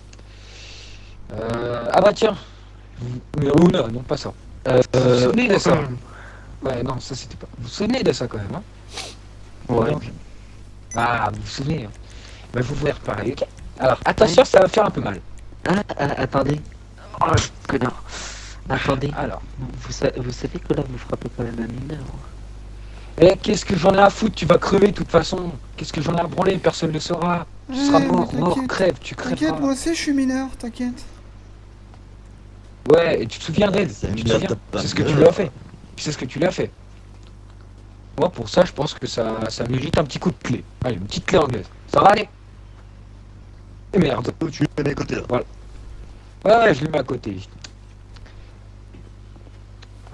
Euh, ah bah tiens, mais oh non, non pas ça. Euh, Vous vous souvenez de ça? hum, Ouais, non, ça c'était pas. Vous vous souvenez de ça quand même, hein? Ouais. Donc, ah, vous vous souvenez, hein? Bah, je vous vais reparler, ok? Alors, attention, ça va faire un peu mal. Ah, ah, attendez. Oh, connard. Attendez. Alors, Vous, sa- vous savez que là, vous frappez quand même un mineur. eh, qu'est-ce que j'en ai à foutre? Tu vas crever de toute façon. Qu'est-ce que j'en ai à branler? Personne ne le saura. Tu seras Ouais, mort, mais mort, t'inquiète. crève, tu T'inquiète, crèveras. moi aussi je suis mineur, t'inquiète. Ouais, et tu te souviens d'elle? C'est Tu te mineur, souviens? t'as pas C'est ce que tu mineur. lui as fait. C'est ce que tu lui as fait. Moi, pour ça, je pense que ça, ça mérite un petit coup de clé. Allez, une petite clé anglaise. Ça va aller? Et merde. Oh, tu le mets à côté là. Ouais, ouais, je le mets à côté.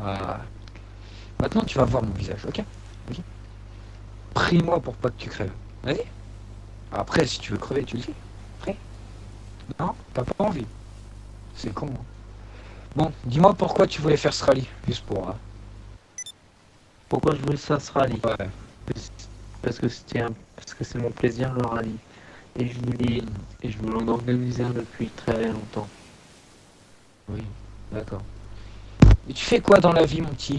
Voilà. Maintenant, tu vas voir mon visage, ok? Ok. Prie-moi pour pas que tu crèves. Vas-y. Après, si tu veux crever, tu le dis. Prêt? Non? T'as pas envie? C'est con. Hein. Bon, dis-moi pourquoi tu voulais faire ce rallye, juste pour... Euh... Pourquoi je voulais faire ce rallye? Ouais. Parce que c'était un... parce que c'est mon plaisir le rallye. Et je voulais... et je voulais en organiser un depuis très longtemps. Oui, d'accord. Et tu fais quoi dans la vie, mon petit?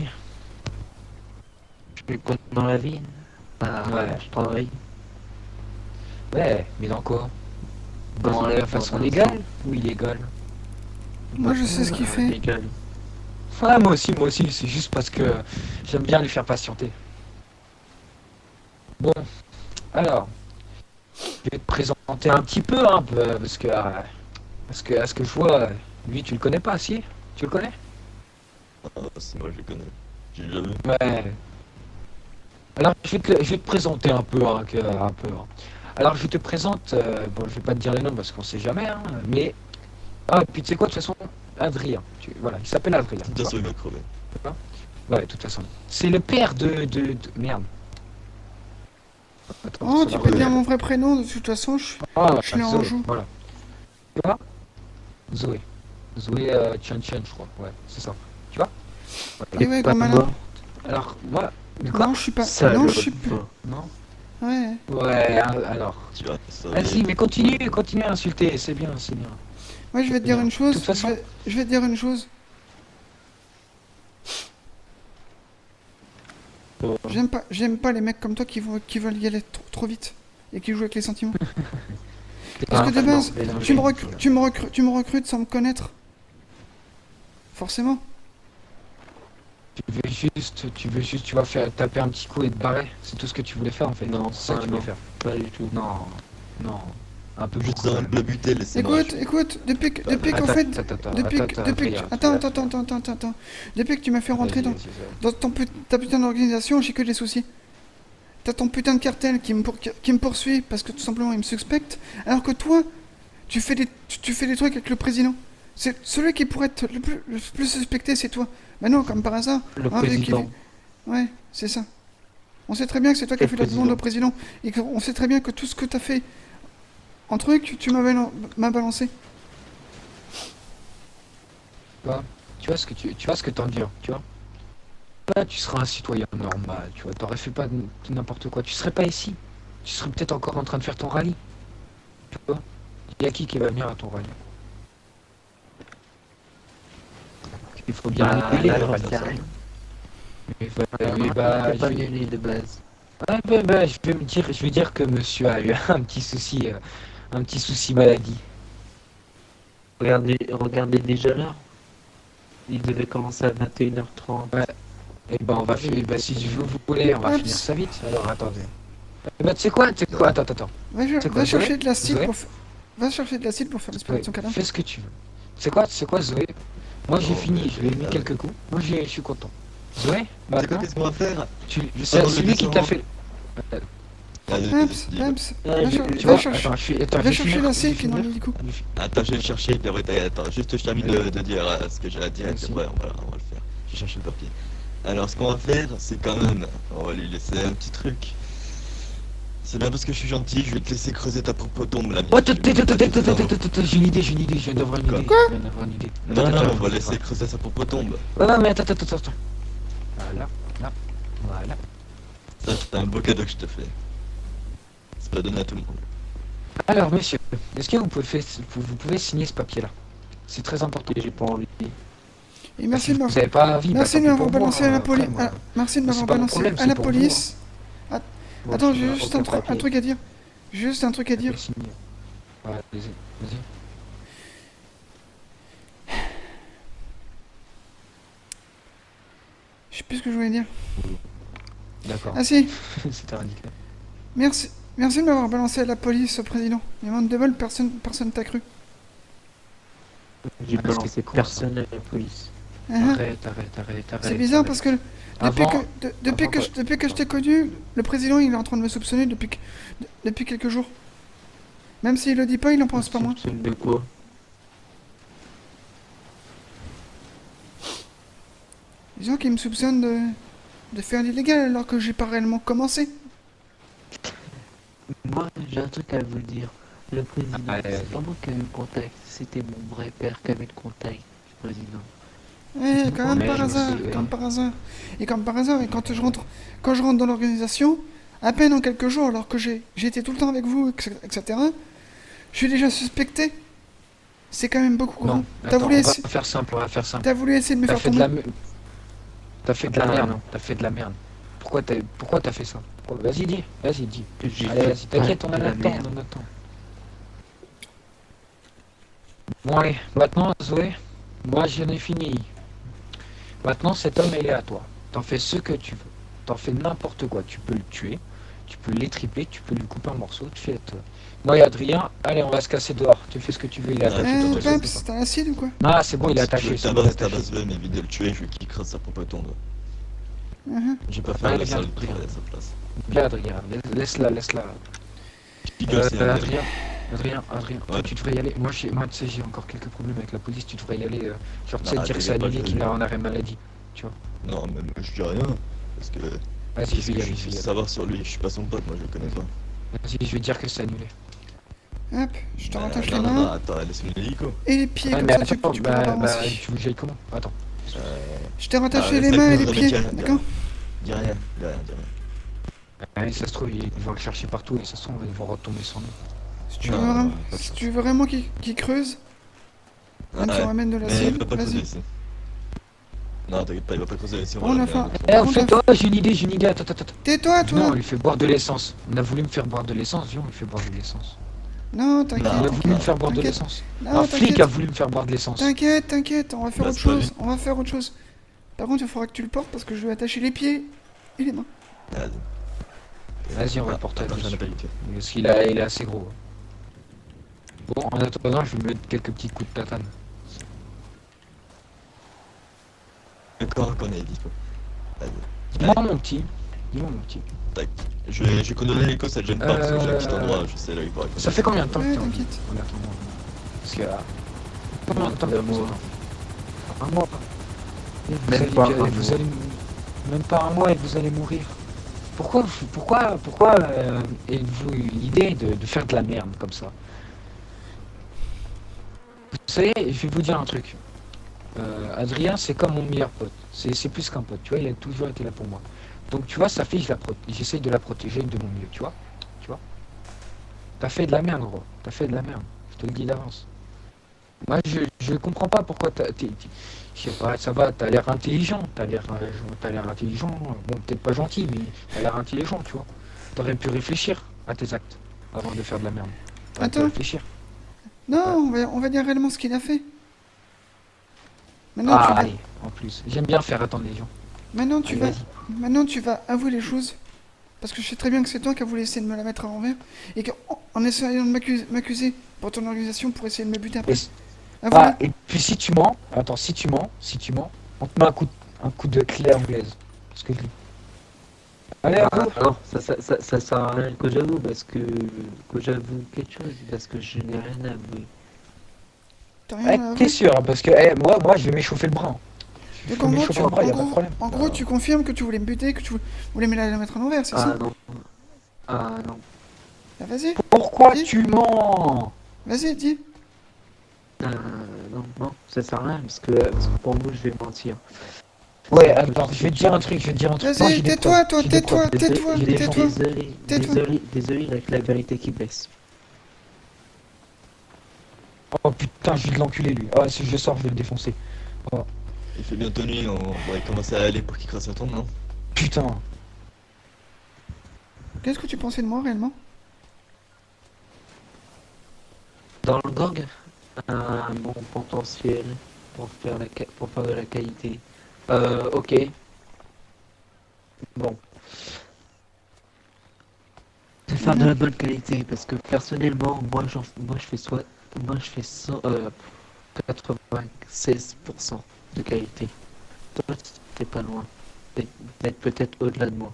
Je fais quoi dans la vie? Bah, Ouais. je travaille. Ouais, mais dans quoi? Dans Dans la la façon façon légale ou illégale? Moi, je sais ce qu'il fait. Légal. Ouais, moi aussi, moi aussi, c'est juste parce que j'aime bien les faire patienter. Bon, alors, je vais te présenter un petit peu, hein, parce que, euh, parce que, à ce que je vois, lui, tu le connais pas, si? Tu le connais? Ah, c'est moi, je le connais. J'ai déjà vu. Ouais. Alors, je vais te, je vais te présenter un peu, hein, que- un peu. hein. Alors, je te présente, euh, bon, je vais pas te dire les noms parce qu'on sait jamais, hein, mais... Ah, et puis tu sais quoi, de toute façon, Adrien, tu... voilà, il s'appelle Adrien. De toute tu façon, vois. il va crever. Ouais, de toute façon. C'est le père de... de, de... Merde. Attends, Oh, ça tu va peux revenir. dire mon vrai prénom, de toute façon, je suis... Ah, je l'ai en Zoé, joue. voilà. Tu vois? Zoé. Zoé euh, Chen Chen, je crois. Ouais, c'est ça. Tu vois? Voilà. Et ouais, Pas grand malin. moi. Alors, moi... De quoi? Non, je suis pas... Ça, Non, le je suis plus... pas. Non? Ouais. Ouais, alors... Tu vas ça. Vas-y, mais continue, continue à insulter, c'est bien, c'est bien. Moi, je vais te dire Non. une chose. De toute façon- Je vais, je vais te dire une chose. Bon. J'aime pas, j'aime pas les mecs comme toi qui, vont, qui veulent y aller trop, trop vite et qui jouent avec les sentiments. Parce Ah, que de base, non, mais non, tu me, j'ai- recru- tu, me recru- tu me recrutes sans me connaître. Forcément. Tu veux juste, tu veux juste, tu vas faire taper un petit coup et te barrer. C'est tout ce que tu voulais faire en fait. Non, c'est ça que tu non. voulais faire. Pas du tout. Non, non, un peu Juste beaucoup. un quand même. peu buter, laissez-moi. Écoute, écoute, depuis que, Bah, depuis qu'en Attends, fait, attends, attends, depuis que, attends, depuis que, attends, attends, attends, attends, attends, attends, attends, depuis que tu m'as fait rentrer Vas-y, dans, vas-y, vas-y. dans ton put- ta putain d'organisation, j'ai que des soucis. T'as ton putain de cartel qui me, pour- qui me poursuit parce que tout simplement il me suspecte, alors que toi, tu fais des, tu, tu fais des trucs avec le président. C'est celui qui pourrait être le plus, le plus suspecté, c'est toi. Mais non, comme par hasard. Le hein, vu qu'il président. est- Ouais, c'est ça. On sait très bien que c'est toi qui as Quel fait la demande président au président et qu'on sait très bien que tout ce que t'as fait en truc, tu m'as balan- m'as balancé. Tu vois ce que tu, tu vois ce que t'endures, tu vois. Là, tu seras un citoyen normal, tu vois. T'aurais fait pas de- de n'importe quoi. Tu serais pas ici. Tu serais peut-être encore en train de faire ton rallye. Tu vois. Il y a qui qui va venir à ton rallye? Il faut bien Bah, manipuler là, le j'en rallye. sais rien. Mais bah, Ah, mais moi, bah, t'es je pas vais- venu de base. Ah, bah, bah, je vais me dire, je vais dire que monsieur a eu un petit souci, euh, un petit souci maladie. Regardez, regardez déjà l'heure. Il devait commencer à vingt et une heure trente. Et ben on va finir. Bah si vous, vous voulez, on va Oups. finir ça vite. Alors attendez. Eh ben tu sais quoi, tu sais quoi, attends, attends, attends. Va, je- C'est quoi, va Zoé chercher de l'acide Zoé pour fa- Va chercher de l'acide pour faire Ouais, l'explosion cadavre. fais ce que tu veux. C'est quoi, c'est quoi Zoé? Moi j'ai Oh, fini, je lui ai mis euh, quelques coups. Moi j'ai- je suis content. Zoé, Tu sais quoi, maintenant, qu'est-ce qu'on va faire? tu, Ah, c'est non, celui mais qui c'est t'a bon. fait. Euh, Allez, Peps, dis- Peps, Ah, va, je- cher- Tu va vois, chercher, attends, je suis, attends, va je vais chercher finir, l'acide je vais qui n'en finir. est du coup. Attends, je vais le chercher, puis après, t'as- attends, juste je termine de, de dire euh, ce que j'ai à dire, et puis Merci. après, on va, on va le faire. Je vais chercher le papier. Alors, ce qu'on va faire, c'est quand même, on va lui laisser un petit truc. C'est bien parce que je suis gentil, je vais te laisser creuser ta propre tombe, là. Oh, attends, attends, attends, attends, attends, attends, attends, j'ai une idée, j'ai une idée, je viens d'avoir une Quoi idée. Je viens d'avoir une idée. Non, Attends, non, attends, on va attends, laisser creuser sa propre tombe. Ouais, ouais, mais attends, attends, attends, attends. Voilà, là, voilà. Ça, c'est un beau cadeau que je te fais. C'est pas donné à tout le monde. Alors, monsieur, est-ce que vous pouvez, faire- vous, vous pouvez signer ce papier-là? C'est très important. J'ai pas envie. Et merci Si de vous m'avoir n'avez pas envie, merci bah, de tant pis m'avoir pour moi, balancé à la hein, police. après, moi. Merci de Mais c'est m'avoir pas mon balancé problème, à c'est la pour vous, police. Moi, Attends, je j'ai n'ai juste aucun un, tru- un papier. truc à dire. J'ai juste un truc à dire. Ok, signé. Ouais, vas-y, vas-y. Je sais plus ce que je voulais dire. D'accord. Ah si, C'était radical. merci, merci de m'avoir balancé à la police, au président. Mais monde de bol, personne, personne t'a cru. J'ai Ah, balancé c'était con, personne à la police. Ah, ah. Arrête, arrête, arrête, arrête. C'est bizarre parce que depuis Avant- que de- depuis avant que que- je, depuis que je t'ai connu, le président il est en train de me soupçonner depuis que- de- depuis quelques jours. Même s'il le dit pas, il en pense pas moins. C'est de quoi? Disons qu'ils me soupçonnent de, de faire l'illégal alors que j'ai pas réellement commencé. Moi, j'ai un truc à vous dire. Le président, Ah, c'est euh, pas moi qui ai eu le contact, c'était mon vrai père qui avait le contact du président. Ouais, comme Mais par je hasard, sais, ouais. comme par hasard. Et comme par hasard, et quand je rentre, quand je rentre dans l'organisation, à peine en quelques jours, alors que j'ai j'ai été tout le temps avec vous, et cetera, je suis déjà suspecté. C'est quand même beaucoup. Non, T'as attends, voulu, on va essa- faire simple, on va faire simple. t'as voulu essayer de me T'as faire fait de la tomber. me- T'as fait de la Ah, merde, non. t'as fait de la merde. Pourquoi t'as pourquoi t'as fait ça? Pourquoi- Vas-y, dis, vas-y, dis. J'ai Allez, fait vas-y, t'inquiète, pas on de a la le temps, merde. on a le temps. Bon allez, maintenant Zoé, moi j'en ai fini. Maintenant cet homme il est à toi. T'en fais ce que tu veux. T'en fais n'importe quoi. Tu peux le tuer, tu peux l'étriper, tu peux lui couper un morceau, tu fais toi. Moi et Adrien, allez on va se casser dehors. Tu fais ce que tu veux, il est Ah, attaché. Eh, putain, je sais Peps, t'as l'acide ou quoi? Non, c'est bon, il est Si tu attaché. veux c'est bon, il est tabasser, attaché. tabasse-le, mais évite de le tuer, je veux qu'il crase sa propre tombe. Mhm. Je vais pas faire Allez, le viens, sale viens. à sa place. Bien Adrien, laisse- laisse-la, laisse-la. Je rigole, c'est Euh, un Adrien, Adrien, Adrien, toi, Ouais. tu devrais y aller. Moi, j'ai- moi tu sais, j'ai encore quelques problèmes avec la police. Tu devrais y aller. euh, genre, tu sais, Ah, dire que t'es c'est pas annulé, le qu'il est président. en arrêt maladie. Non, mais moi, je dis rien. Parce que. Vas-y, Qu'est-ce je vais que y je aller. veux Je vais y aller. savoir sur lui? Je suis pas son pote, moi je le connais pas. Vas-y, je vais dire que c'est annulé. Hop, je te Euh, rattache non, les non, mains non, attends, laisse-moi l'hélico. et les pieds, Ouais, comme mais ça tu, attends, tu peux bah, pas bah, avancer. tu veux que j'aille comment? Attends. Euh. Je t'ai rattaché Ah, les laisse mains la et les coudre, pieds, Michael, d'accord? Dis rien, dis rien, dis rien. Ouais, ça se trouve, ils ils vont le chercher partout et ça se trouve, ils vont retomber sur nous. Si tu veux Non, vraiment, non, pas de si chance. tu veux vraiment qu'il qu'il creuse, même si Ouais, on ramène de mais il l'acide, va pas creuser vas-y. ici. Non, t'inquiète pas, il va pas creuser ici. On va a la faim. mettre. Eh, en On fait, a- toi, j'ai une idée, j'ai une idée. Attends, attends, attends. Tais-toi, Non, toi! on lui fait boire de l'essence. On a voulu me faire boire de l'essence, viens, on lui fait boire de l'essence. Non, On t'inquiète, a voulu me t'inquiète. faire boire de t'inquiète. l'essence. Non, Un flic a t'inquiète, voulu me faire boire de l'essence. t'inquiète, t'inquiète, on va faire Bah, autre c'est pas chose, lui. on va faire autre chose. Par contre, il faudra que tu le portes parce que je vais attacher les pieds et les mains. Vas-y. Vas-y, on va le Ah, porter. attends, j'en ai dessus. pas eu. Parce qu'il a- il est assez gros. Bon, en attendant, je vais lui mettre quelques petits coups de tatane. D'accord, qu'on est dispo. Vas-y. Dis-moi, mon petit. Dis-moi, mon petit. Tac. Je vais, je vais condamner l'écho, ça te gêne pas, parce que j'ai un petit Euh, endroit, je sais là où il pourra. Ça fait combien de temps Ouais, que t'es en vie t'inquiète. en attendant? Parce que... euh, Combien de temps Un mois. Un mois. Et vous Même allez, pas et un vous mois. allez... Même pas un mois et vous allez mourir. Pourquoi, vous- pourquoi, pourquoi euh, avez-vous eu l'idée de, de faire de la merde comme ça? Vous savez, je vais vous dire un truc. Euh, Adrien, c'est comme mon meilleur pote. C'est c'est plus qu'un pote, tu vois, il a toujours été là pour moi. Donc tu vois, sa fille, je la pro- j'essaye de la protéger de mon mieux, tu vois. Tu vois. T'as fait de la merde, gros. T'as fait de la merde. Je te le dis d'avance. Moi, je, je comprends pas pourquoi t'as... t'es- t'es- Je sais pas, ça va, t'as l'air intelligent. T'as l'air euh, t'as l'air intelligent. Bon, peut-être pas gentil, mais t'as l'air intelligent, tu vois. T'aurais pu réfléchir à tes actes avant de faire de la merde. T'aurais pu Attends. réfléchir. Non, on va, on va dire réellement ce qu'il a fait. Maintenant, Ah, tu vas, allez, en plus. J'aime bien faire attendre les gens. maintenant, tu Allez, vas, vas-y. maintenant, tu vas avouer les choses. Parce que je sais très bien que c'est toi qui as voulu essayer de me la mettre à l'envers. Et qu'en en essayant de m'accus- m'accuser pour ton organisation pour essayer de me buter après. Et- Avoue. Ah, et puis si tu mens, attends, si tu mens, si tu mens, on te met un coup de, un coup de clé anglaise. Parce que je dis. Allez, Ah, avoue. alors, ça, ça, ça, ça sert à rien que j'avoue, parce que, que j'avoue quelque chose, parce que je n'ai rien avoué. T'as Eh, rien à avouer. t'es sûr, parce que eh, moi, moi, je vais m'échauffer le bras. Je Donc vais en gros, m'échauffer tu, le bras, en y a pas de gros- problème. en gros, tu confirmes que tu voulais me buter, que tu voulais me la la mettre à l'envers, c'est Ah ça? non. Ah non. Ah, vas-y, Pourquoi Dis. tu mens? vas-y, dis. Euh, non, non, ça sert à rien, parce que, parce que pour moi, je vais mentir. Ouais, attends, je vais te dire un truc, je vais te dire un truc. Vas-y, Moi, j'ai des tais-toi, preuves, toi, j'ai des tais-toi. preuves. Désolé, tais-toi, j'ai des gens- tais-toi. Désolé, Tais-toi. désolé, désolé avec la vérité qui blesse. Oh putain, je vais de l'enculer lui. Ah, si je sors, je vais le défoncer. Il fait bientôt nuit, on va commencer à aller pour qu'il crase sa tombe, non? Putain. Qu'est-ce que tu pensais de moi réellement? Dans le gang, un bon potentiel pour faire, la, qua- pour faire de la qualité. Euh, ok. Bon. Je vais faire de la bonne qualité parce que personnellement, moi, j'en, moi je fais soit, moi je fais cent, euh, quatre-vingt-seize pour cent de qualité. Toi, t'es pas loin. T'es d'être peut-être au-delà de moi.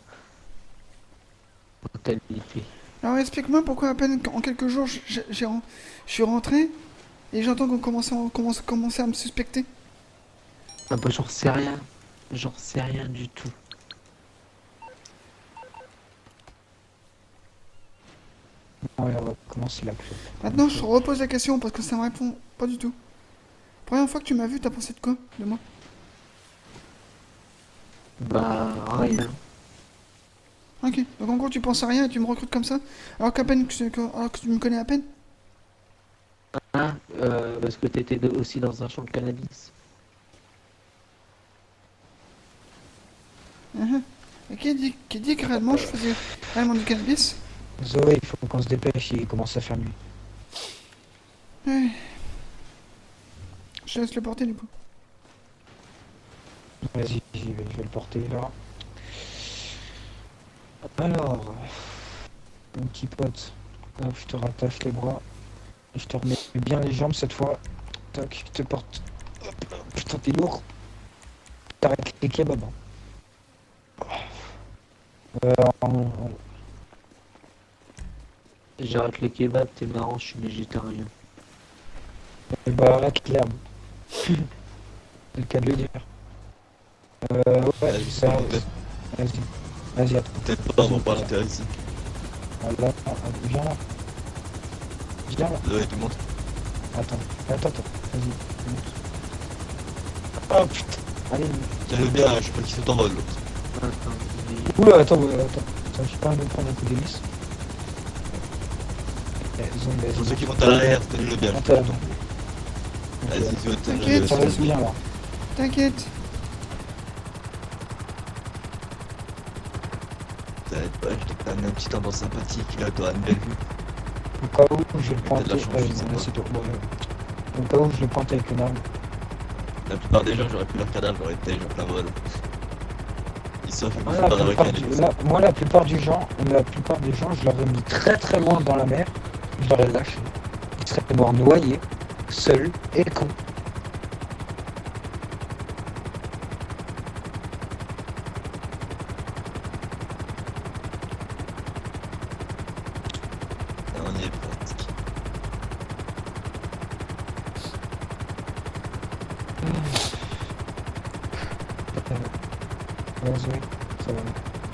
En qualité. Alors explique-moi pourquoi à peine en quelques jours j'ai, j'ai ren- je suis rentré et j'entends qu'on commence à, commence, commencer à me suspecter. Ah bah j'en sais rien. J'en sais rien du tout. Ouais, on va commencer la clope. Maintenant, je te repose la question parce que ça me répond pas du tout. Première fois que tu m'as vu, t'as pensé de quoi de moi? Bah, rien. Ok, donc en gros, tu penses à rien et tu me recrutes comme ça, alors qu'à peine que, je- que- alors que tu me connais à peine? Ah, euh, parce que t'étais de- aussi dans un champ de cannabis. Mhm. Et qui a dit, qui a dit que réellement je faisais réellement du cannabis? Zoé, il faut qu'on se dépêche, il commence à faire nuit. Ouais. Je te laisse le porter du coup. Vas-y, j'y vais, je vais le porter là. Alors, mon petit pote, hop, je te rattache les bras. Je te remets bien les jambes cette fois. Tac, je te porte. Hop, hop, putain, t'es lourd. T'arrêtes les kebabs. Hein. Euh, on- on- J'arrête les kebabs, t'es marrant, je suis végétarien. Et bah, arrête l'herbe. C'est le cas de le dire. Euh, ouais, Vas-y, ça. peut-être Vas-y, vas-y, attends. peut-être pas, on va pas l'intérêt ici. Là, viens là. Viens là. Zoé, tu montes. Attends, attends, attends. Vas-y, monte. Oh putain. Allez. Tiens-le bien, je sais pas qui se t'envole l'autre. Attends, Oula, attends, ouais, attends. Ça, je sais pas me prendre un coup d'hélice. Eh, zone, vas-y. Pour ceux qui montent à l'arrière, tiens-le bien. Monte à l'avant. Vas-y, Zoé, T'inquiète, Ça tiens-le reste bien là. T'inquiète. T'arrêtes pas, je te donne un petit endroit sympathique, là, t'auras une belle vue. Au cas où je le T'as de la pointe. chance, Ouais, je sais non, pas. c'est tout. Bon, ouais. Au cas où je le pointe avec une arme. La plupart des gens, j'aurais pu leur cadavre, j'aurais été en plein vol. Ils savent Moi, pas la dans plupart requin, du- la- moi, la plupart du gens, la plupart des gens, je leur ai mis très très loin dans la mer. Je leur ai lâché. Ils seraient morts noyés, seuls et cons. on y est presque. Vas-y, ça va.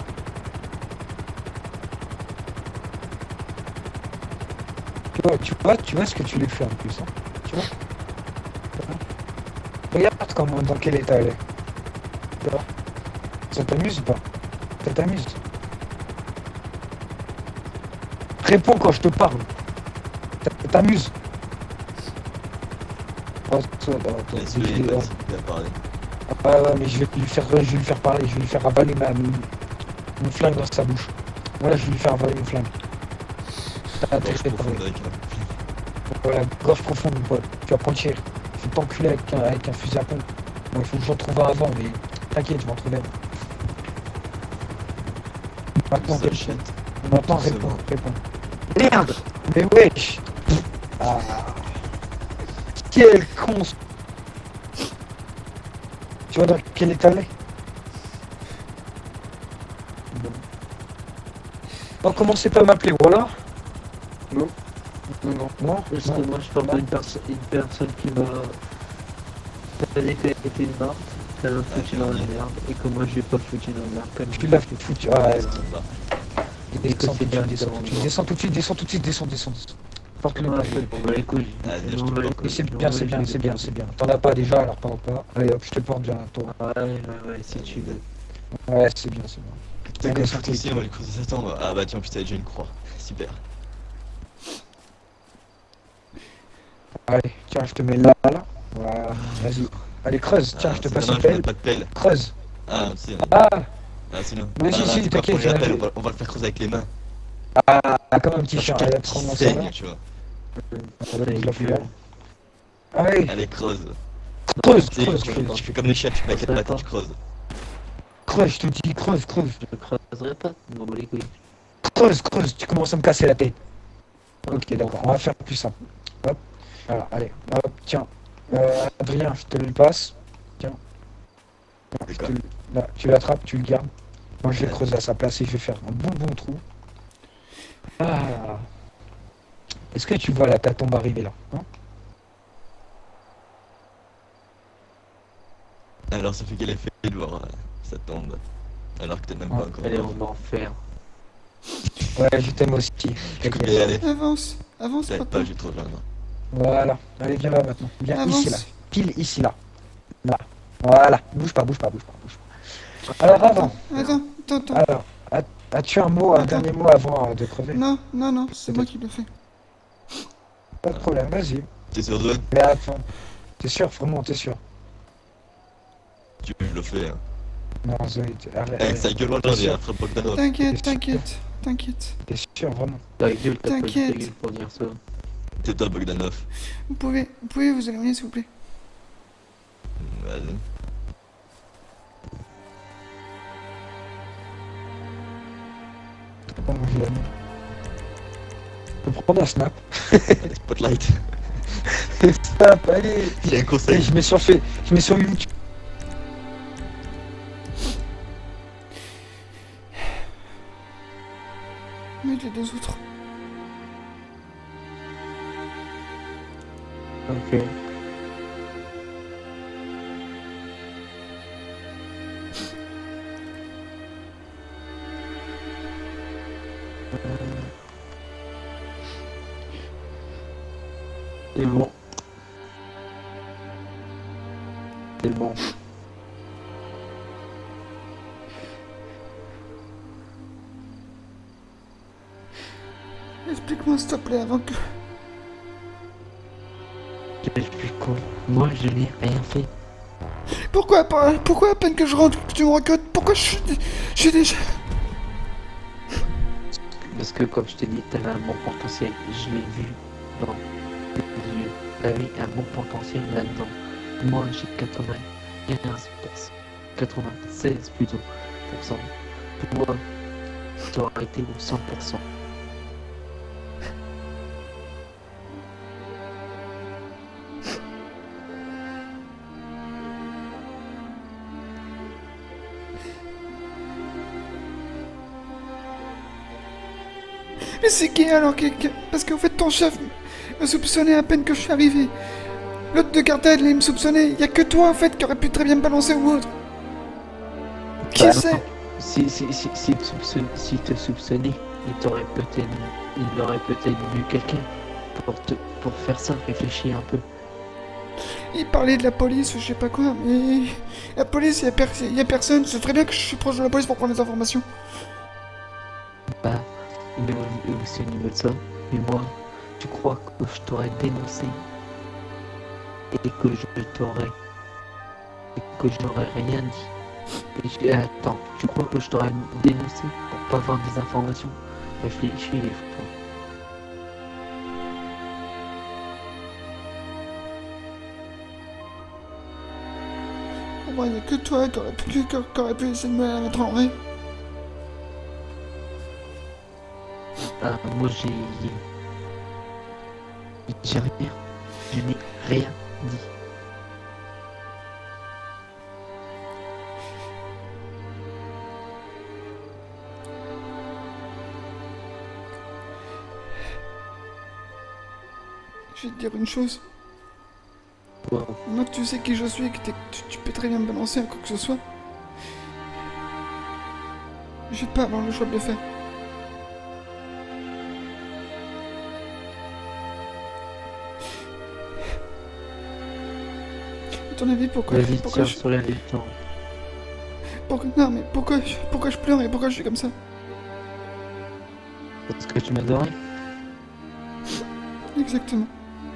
Tu vois, tu vois, tu vois ce que tu lui fais en plus, hein. Tu vois, Tu vois. Regarde comment, dans quel état elle est. Tu vois. Ça t'amuse ou pas? Ça t'amuse? Réponds quand je te parle. Ça t'amuse? Oh, toi, attends, attends, Laisse-le, je il vais- va il va parler. Ah ouais, ouais, mais je vais lui faire, je vais lui faire parler, je vais lui faire avaler ma, mon flingue dans sa bouche. Voilà, je vais lui faire avaler mon flingue. T'as Gorge intérêt de profonde parler. avec un... Voilà, gorge profonde, mon pote. Tu vas prendre cher. Faut t'enculer avec un, avec un fusil à pompe. Bon, il faut que j'en trouve un avant, mais t'inquiète, je vais en trouver un. Maintenant, Sale réponds. chatte. Maintenant, C'est réponds, bon. réponds. Merde! Mais wesh! Ah. Quel con! ce- Tu vois dans quel état elle est? Bon. Oh, commencez pas à m'appeler, voilà. Non. Non, non, non. Parce que non. moi je parle d'une personne, une personne qui m'a. T'as dit qu'elle était morte, qu'elle l'a foutu dans la merde, et que moi je l'ai pas foutu dans la merde comme Tu l'as foutu. Ah, ouais. Ça va. Descends tout de bien suite, descends tout de suite, descends tout de suite, descends tout de suite, descends, descends. descends. Porte-le Ouais, pas. on va les couilles. Ah, déjà, je On te va les porte. Oui, couilles. c'est bien, c'est bien, c'est bien, c'est bien. T'en as pas déjà, alors parle pas. Allez hop, je te porte bien, toi. Ouais, ouais, ouais, si tu veux. Ouais, c'est bien, c'est bien. Putain, Allez, comme sortez. foot aussi, on va lui creuser sa tombe. Ah bah tiens, putain, j'ai une croix. Super. Allez, tiens, je te mets là, là. Voilà, vas-y. Allez, creuse, tiens, Ah, je te c'est passe une dommage, on a pelle. pas de pelle. Creuse. Ah, si, on a- Ah, ah, sinon. Mais si, Ah, si, c'est pas t'inquiète, prendre la j'ai pelle, la on va, on va le faire creuser avec les mains. ah, comme un petit chien, Putain, elle a qui trop mon saigne, sang. tu vois. Je la fais là. Allez, Allez, creuse. creuse, Tu sais, creuse, tu fais- creuse. tu fais comme les chiens, tu mets quatre pattes, tu creuses. Creuse, je te dis, creuse, creuse. Je ne creuserai pas, on va les couilles. Creuse, creuse, tu commences à me casser la tête. Ok, d'accord, on va faire plus simple. Hop, voilà, allez, hop, tiens. Euh, Adrien, je te le passe. Tiens. Je te le- Là, tu l'attrapes, tu le gardes. Moi, je vais Ouais. creuser à sa place et je vais faire un bon bon trou. Ah. Est-ce que tu vois la ta tombe arriver là, hein? Alors, Alors ça fait quel effet de voir euh, ça tombe alors que t'es même pas Ouais, encore Elle est mort. en enfer. Ouais, je t'aime aussi. Mais allez, Avance, avance, t'arrêtes papa. pas, je vais te rejoindre. Voilà. Allez, viens là maintenant. Viens Avance. ici là. Pile ici là. Là. Voilà. Bouge pas, bouge pas, bouge pas, bouge pas. Alors avant. Attends, attends, attends. Alors, as- as-tu un mot, un Attends. dernier mot avant euh, de crever? Non, non, non, c'est moi qui le fais. Pas de problème, vas-y. T'es sûr de Mais attends. T'es sûr, vraiment, t'es sûr? Tu veux que je le fais hein. Non, Zoé, t'es- arrête. Eh, arrête. sa gueule aujourd'hui, après Bogdanov. T'inquiète, t'inquiète, t'inquiète. T'es sûr, vraiment? Ta gueule, t'as pas de ta T'inquiète. gueule pour dire ça. C'est toi Bogdanov. Vous pouvez, vous pouvez vous éloigner s'il vous plaît. Vas-y. Bon, je l'ai mis. Je peux prendre un snap. Spotlight. Snap, allez. Il y a un Et conseil. je mets sur, fait- je mets sur YouTube. Mais les deux autres. Ok. C'est bon. C'est bon. Explique-moi s'il te plaît avant que... Je t'explique quoi? Moi, je n'ai rien fait. Pourquoi pas? Pourquoi à peine que je rentre que tu me recrutes? Pourquoi je suis... Je suis déjà... Parce que, comme je t'ai dit, t'avais un bon potentiel. Je l'ai vu dans tes yeux. T'avais un bon potentiel là-dedans. Moi, j'ai quatre-vingt-quinze pour cent. quatre-vingt-seize plutôt. Pour cent. Toi, t'aurais été au cent pour cent. Mais c'est qui alors qui... qui- Parce qu'en fait ton chef me soupçonnait à peine que je suis arrivé. L'autre de cartel, il me soupçonnait. Y a que toi en fait qui aurait pu très bien me balancer ou autre. Qui Bah, sait? Si, si, si, si, te soupçonne, si te soupçonnait, il t'aurait peut-être, il aurait peut-être vu quelqu'un pour te, pour faire ça, réfléchir un peu. Il parlait de la police ou je sais pas quoi, mais... La police, y a, per... y a personne. C'est très bien que je suis proche de la police pour prendre des informations. Bah, mais au- aussi au niveau de ça, mais moi, tu crois que je t'aurais dénoncé et que je t'aurais, et que j'aurais rien dit. Et je- attends, tu crois que je t'aurais dénoncé pour pas avoir des informations? Réfléchis, les fous. Pour moi, y a que toi qui aurait pu, qui- qui aurait pu essayer de me la mettre en vrai. Ah, moi j'ai... J'ai rien. Je n'ai rien dit. Je vais te dire une chose. Wow. Maintenant que tu sais qui je suis et que t'es- tu, tu peux très bien me balancer à quoi que ce soit, je vais pas avoir le choix de le faire. À ton avis, pourquoi, Vas-y, pourquoi, tire je, sur la lune. pourquoi, non, mais pourquoi, je- pourquoi je pleure et pourquoi je suis comme ça? Parce que tu m'adorais. Exactement.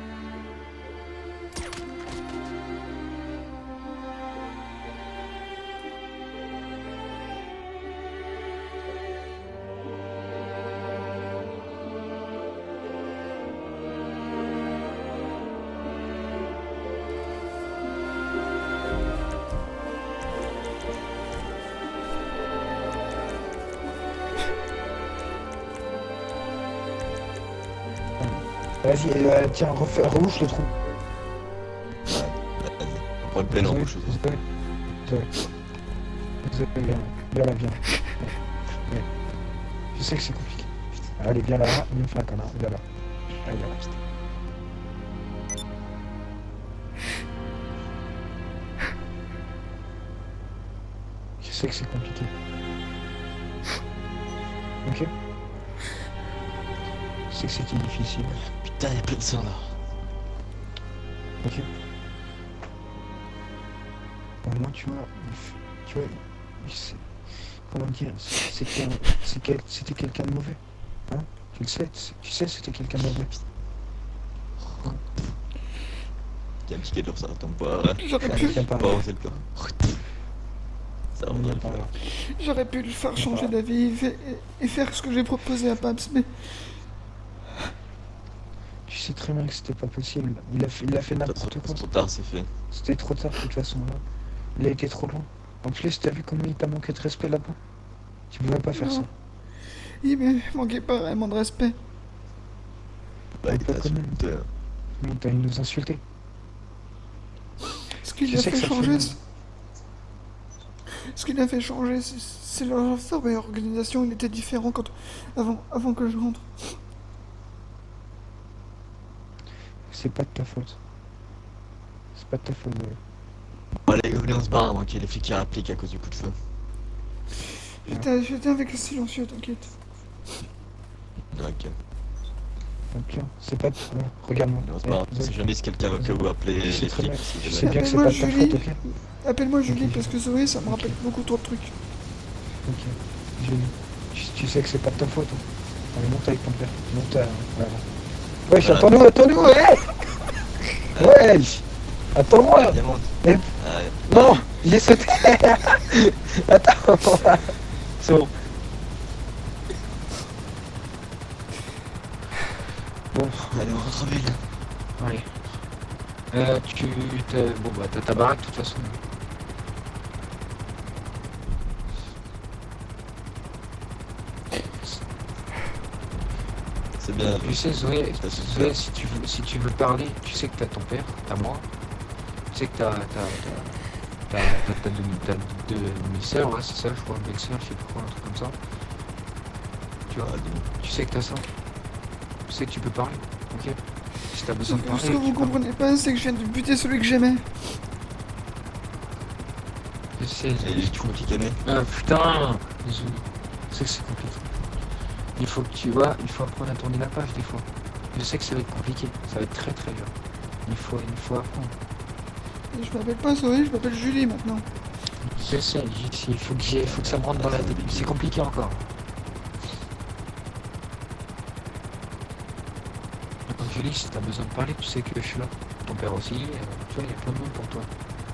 Vas-y, euh, tiens, refais, rebouche le trou. Vas-y. On prend une pleine embauche. Zoé, Zoé. Zoé, viens, viens là, viens. Viens. Je sais que c'est compliqué. Putain. Allez, viens là, viens me faire un câlin, viens là. Allez, viens là, putain. sais que c'est compliqué. Ok. Je sais que c'était difficile. Putain, y'a plein de sang là. Ok. Au moins, tu vois, tu vois, c'est- comment dire, c'est quel- c'est quel- c'était quelqu'un de mauvais. Hein? Tu le sais, tu tu sais, c'était quelqu'un de mauvais. Y'a un petit quai de ça tombe pas. Ouais. J'aurais pu, Tiens, pas. Bon, c'est le cas. Ça va On y bien est le pas faire. là. j'aurais pu le faire changer d'avis et, fa- et faire ce que j'ai proposé à Pabs, mais Tu sais très bien que c'était pas possible. Il a fait, il a fait De toute n'importe façon, quoi. trop tard, c'est fait. C'était trop tard de toute façon là. Il a été trop loin. En plus, t'as vu comment il t'a manqué de respect là-bas? Tu pouvais pas faire Non. ça. il me manquait pas vraiment de respect. Bah, il Pas t'a quand même. insulté. Mais t'as nous insulté. Ce qui Tu l'a sais que fait ça fait changer, mal. c'est- ce qui l'a fait changer, c'est- c'est leur forme et organisation. Il était différent quand avant, avant que je rentre. C'est pas de ta faute. C'est pas de ta faute. ouais. Bon, allez, go, venez, on se barre avant qu'il y ait les flics qui réappliquent à cause du coup de feu. J'étais j'étais avec le silencieux, t'inquiète. Ok. Donc, tiens, c'est pas de... ouais, regarde-moi. On se Eh, barre. On Zoé, sait jamais si quelqu'un va que vous appeler Je sais les très flics. bien. si Je jamais. sais bien que c'est Appelle-moi pas de ta Julie. faute, ok? Appelle-moi Julie Ok. parce que Zoé, ça me rappelle beaucoup trop de trucs. Ok. Julie, tu, tu sais que c'est pas de ta faute. Hein. Allez, monte avec ton père. Monte à... Voilà. Wesh, Voilà. attends-nous, attends-nous, ouais. Wesh. Attends-moi. Viens, monte. Eh. Ah, Non, j'ai sauté. Attends. C'est bon. Bon, allez, on rentre en ville. allez. Euh, tu... t'as- Bon, bah, t'as ta baraque, de toute façon. C'est bien. Tu sais, Zoé, T'as su Zoé faire. si, tu veux, si tu veux parler, tu sais que t'as ton père, t'as moi. Tu sais que t'as... T'as... T'as... T'as... T'as deux... T'as deux demi-sœurs, ouais, c'est ça, je crois, une belle-sœur, je sais plus quoi, un truc comme ça. Tu vois, Ah, dis-moi. tu sais que t'as ça. Tu sais que tu peux parler, ok? Si t'as besoin Sauf de que parler... ce que vous tu parles. comprenez pas, c'est que je viens de buter celui que j'aimais. Je sais, Et tu compliqué, mais. Ah putain, désolé. Je sais que c'est compliqué. Il faut que tu vois, il faut apprendre à tourner la page des fois. Je sais que ça va être compliqué, ça va être très très dur. Il faut, il faut apprendre. Et je m'appelle pas Zoé, je m'appelle Julie maintenant. Je sais, j'y- il faut que j'y- il faut que ça me rentre dans la tête. C'est compliqué encore. Donc Julie, si t'as besoin de parler, tu sais que je suis là. Ton père aussi, euh, tu vois, il y a plein de monde pour toi.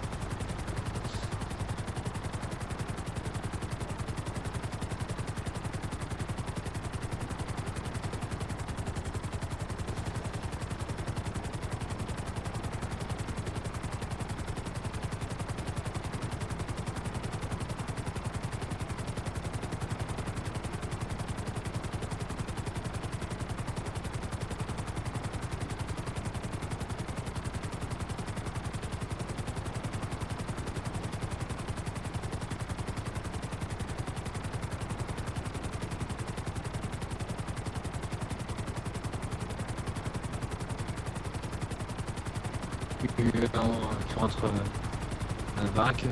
Tu, euh, tu rentres euh, à la baraque.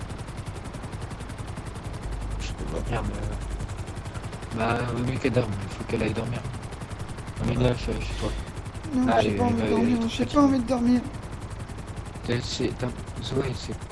Je peux pas. Merde. euh, Bah, vaut mieux qu'elle dorme, il faut qu'elle aille dormir. Emmène-la chez chez toi. Non, Allez, j'ai pas envie de allez, dormir, allez, j'ai tranquille. pas envie de dormir. T'es- c'est- t'as- Zoé, c'est